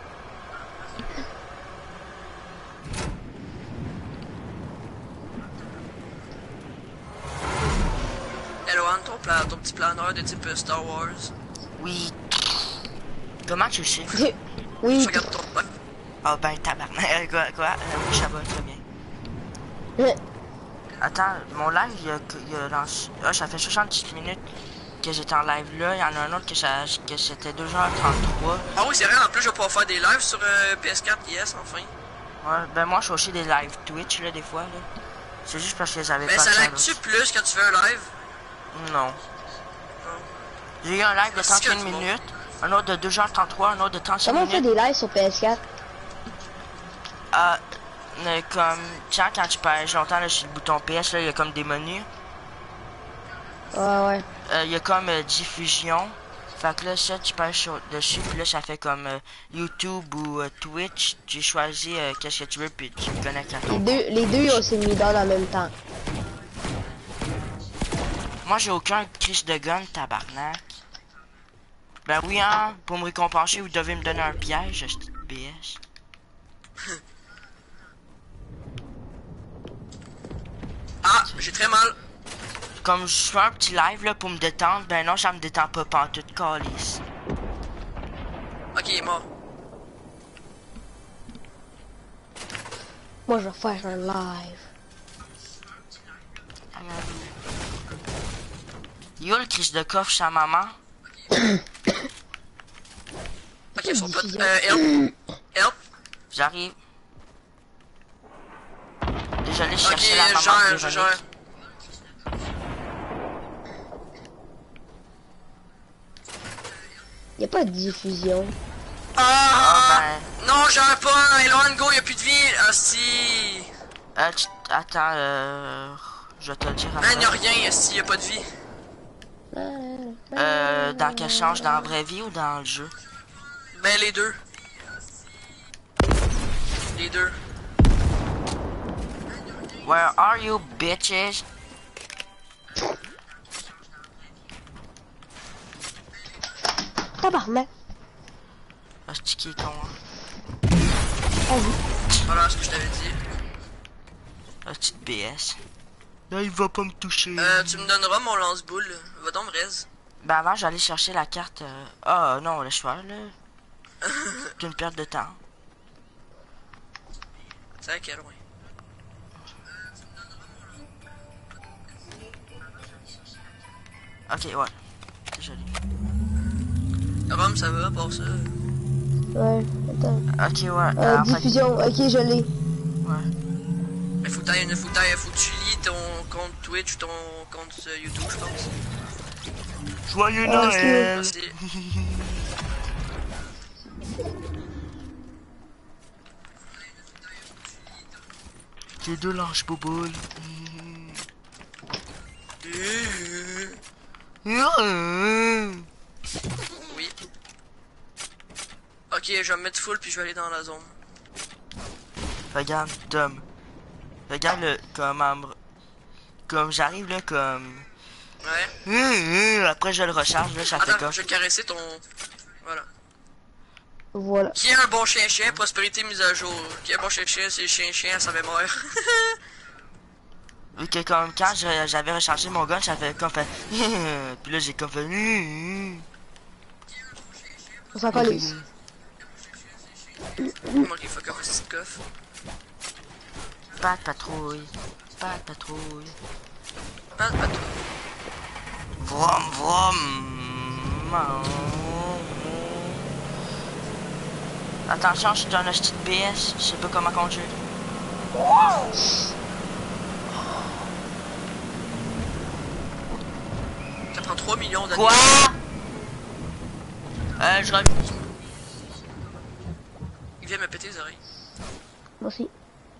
Elon, ton petit planeur de type Star Wars. Oui. Comment tu le sais? Oui, Je regarde ton pote. Oh ben, tabarnak. Quoi? Oui, ça va très bien. Attends, mon live, il a lancé... Ah, ça fait 70 minutes que j'étais en live là. Il y en a un autre que c'était 2h33. Ah oui, c'est vrai, en plus je vais pouvoir faire des lives sur PS4, yes, enfin. Ouais, ben moi, je fais aussi des lives Twitch, là, des fois, là. C'est juste parce que j'avais Mais pas ça de lag-tu plus quand tu fais un live? Non. J'ai eu un live de Est-ce que 31 tu minutes, un autre de 2h33, un autre de 36 comment on fait minutes. des lives sur PS4? Comme, tiens, quand tu passes longtemps là, sur le bouton PS, là, il y a comme des menus. Ouais. Il y a comme diffusion. Fait que là, ça, tu passes dessus, puis là, ça fait comme YouTube ou Twitch. Tu choisis qu'est-ce que tu veux, puis tu te connectes à ton. Les deux, ils ont aussi mis dans en même temps. Moi, j'ai aucun crise de gun, tabarnak. Ben oui, hein, pour me récompenser, vous devez me donner un piège, cette BS. Ah, j'ai très mal. Comme je fais un petit live là pour me détendre, ben non, ça me détend pas pantoute, calice. Ok, il est mort. Moi, je vais faire un live. Yo, le crise de coffre chez maman. Ok, ils sont pas... help. Help. J'arrive. Désolé, je Ok, cherchais la maman je de gère. Véronique. Y a pas de diffusion. Ah, ben. non, j'en ai pas. Elon, go, y'a plus de vie. Ah, si. Attends, je vais te le dire Man, après. y'a rien, si, y'a pas de vie. Dans quel change, dans la vraie vie ou dans le jeu? Ben, les deux. Les deux. Where are you, bitches? Tabarnak. Ah, c'est qui est con, hein. Vas-y. Voilà ce que je t'avais dit. Ah, petite BS. Là, il va pas me toucher. Tu me donneras mon lance-boule. Va donc me raise. Ben avant, j'allais chercher la carte. Ah non, le cheval, là. C'est une perte de temps. C'est à quel loin? Ok, ouais. C'est joli. Rome, ça va, pour ça. Ouais, attends. Ok, ouais. En fait, Diffusion, ok, je l'ai. ouais. Mais faut que tu lis ton compte Twitch ou ton compte YouTube, je pense. Joyeux Ah, Noël! Merci. J'ai deux lâches boboules. Oui. Ok, je vais me mettre full puis je vais aller dans la zone. Regarde, Tom. Regarde le comme j'arrive là comme. Ouais. Après je le recharge là, ça fait Attends, comme. je vais caresser ton... Voilà. Voilà. Qui est un bon chien-chien? Prospérité mise à jour. Qui est un bon chien-chien? C'est chien-chien, ça va mourir. Vu que comme quand j'avais rechargé mon gun, j'avais comme fait. Puis là j'ai comme fait. On s'en calisse. Moi qui fuck off, cette coffre. Pas de patrouille. Pas de patrouille. Pas de bateau. Vroom vroom. Attention, je suis dans un petit PS, je sais pas comment conduire. Ça prend 3 millions d'années. Quoi? Je reviens. Il vient me péter les oreilles. Moi aussi.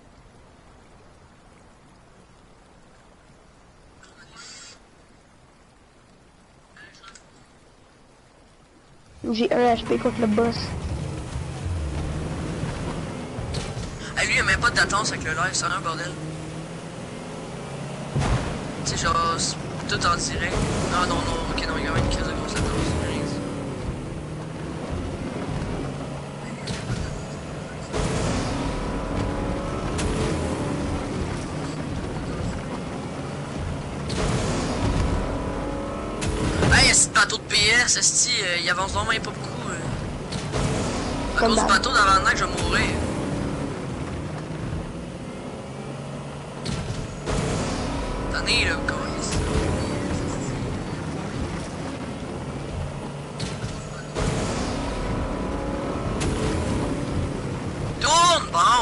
J'ai 1 HP contre le boss. Ah, lui, il a même pas de latence avec le live, c'est un bordel. Tu sais, genre, c'est tout en direct. Non, non, non, ok, non, il y a quand même une crise de grosse latence. Rien dit. Hey, ce bateau de PS, esti, il avance vraiment pas beaucoup. À Comme cause du d'hab. bateau d'avant que je vais mourir. T'en es là, câlisse. Tourne, bon!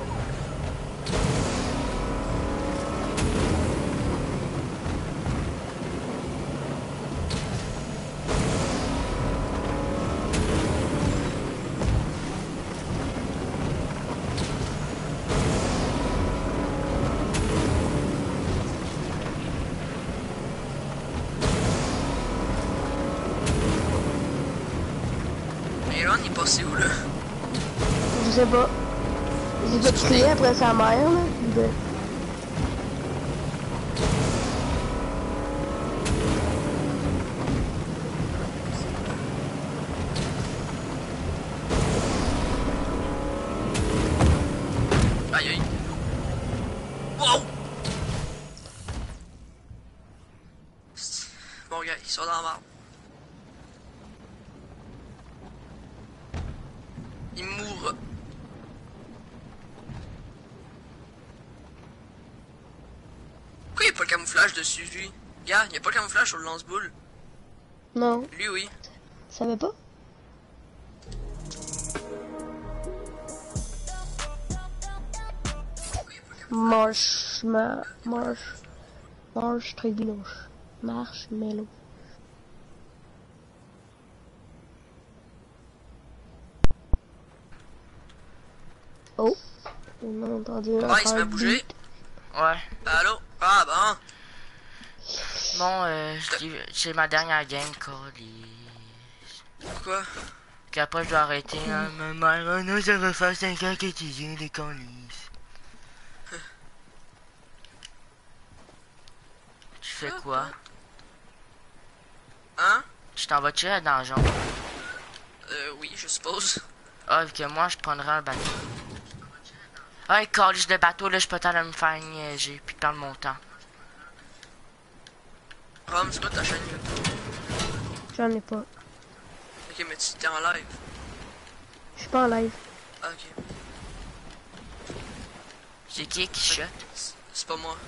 Mais Ron, il est passé où, là? Je sais pas. J'ai fait crier après sa mère, là. De... Aïe, aïe. Wow! Bon, gars, ils sont dans la marde. Il mourra. Pourquoi il n'y a pas le camouflage dessus, lui? Gars, il n'y a pas le camouflage sur le lance-boule. Non, Lui, oui. tu savais pas? Marche très blanche. Marshmallow. Oh, on a entendu un Ah, il se met à heartbeat. bouger. Ouais. Allô? Ah, bon. Bon, c'est ma dernière game, Cody. Pourquoi? Puis après, je dois arrêter. Hein. Ma mère, oh non, ça va faire 5 ans que tu viens des colis. Tu fais quoi? Hein? Tu t'en vas-tu à la donjon? Oui, je suppose. Ah, que moi, je prendrais un bateau. Ah, il calisse de bateau, là, je peux t'aller me faire niaiser, puis perdre mon temps. Rom, c'est quoi ta chaîne YouTube? J'en ai pas. Ok, mais tu t'es en live. Je suis pas en live. Ah, ok. C'est qui shot? C'est pas moi.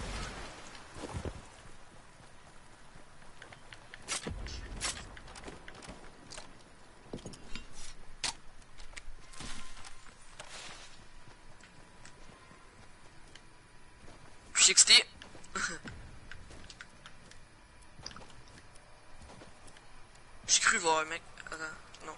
Je suis 60. J'ai cru voir un mec. Attends, non.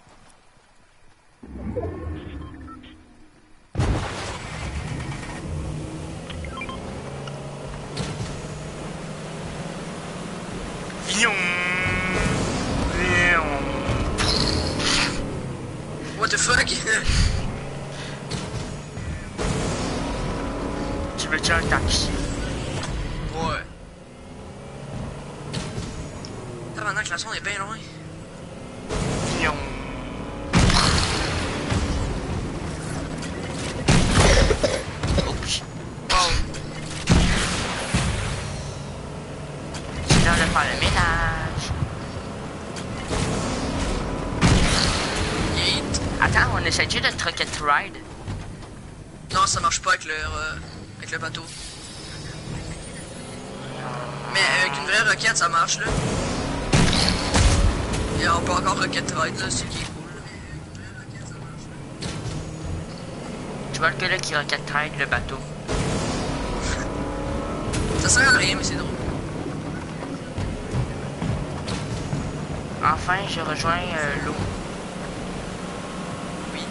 What the fuck? Tu veux-tu un taxi? Ouais. Pendant que la sonde est bien loin. Oups. Oh. C'est l'heure de faire le ménage. Yeet. Attends, on essaie de Trucket Ride. Non, ça marche pas avec le bateau. Mais avec une vraie roquette, ça marche là. Et on peut encore rocket ride là, c'est qui est cool. Tu vois le gars là qui Rocket Ride le bateau. Ça sert à rien, mais c'est drôle. Enfin, je rejoins l'eau. Oui.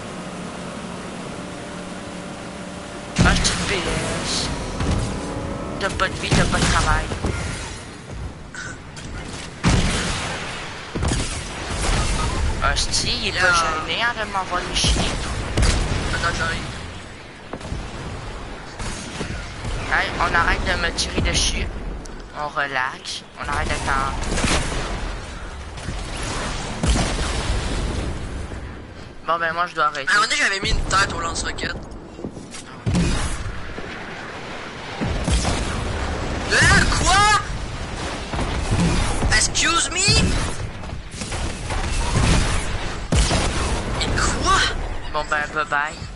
Ah, je te PS. T'as pas de vie, t'as pas de travail. Hostie, il est pas gêné de m'envoyer chier. Attends, j'arrive. Hey, on arrête de me tirer dessus. On relaxe. On arrête d'être en... Bon ben moi je dois arrêter. À un moment donné, j'avais mis une tête au lance-roquette. Quoi? Excuse me? Et quoi? Bon ben bye bye.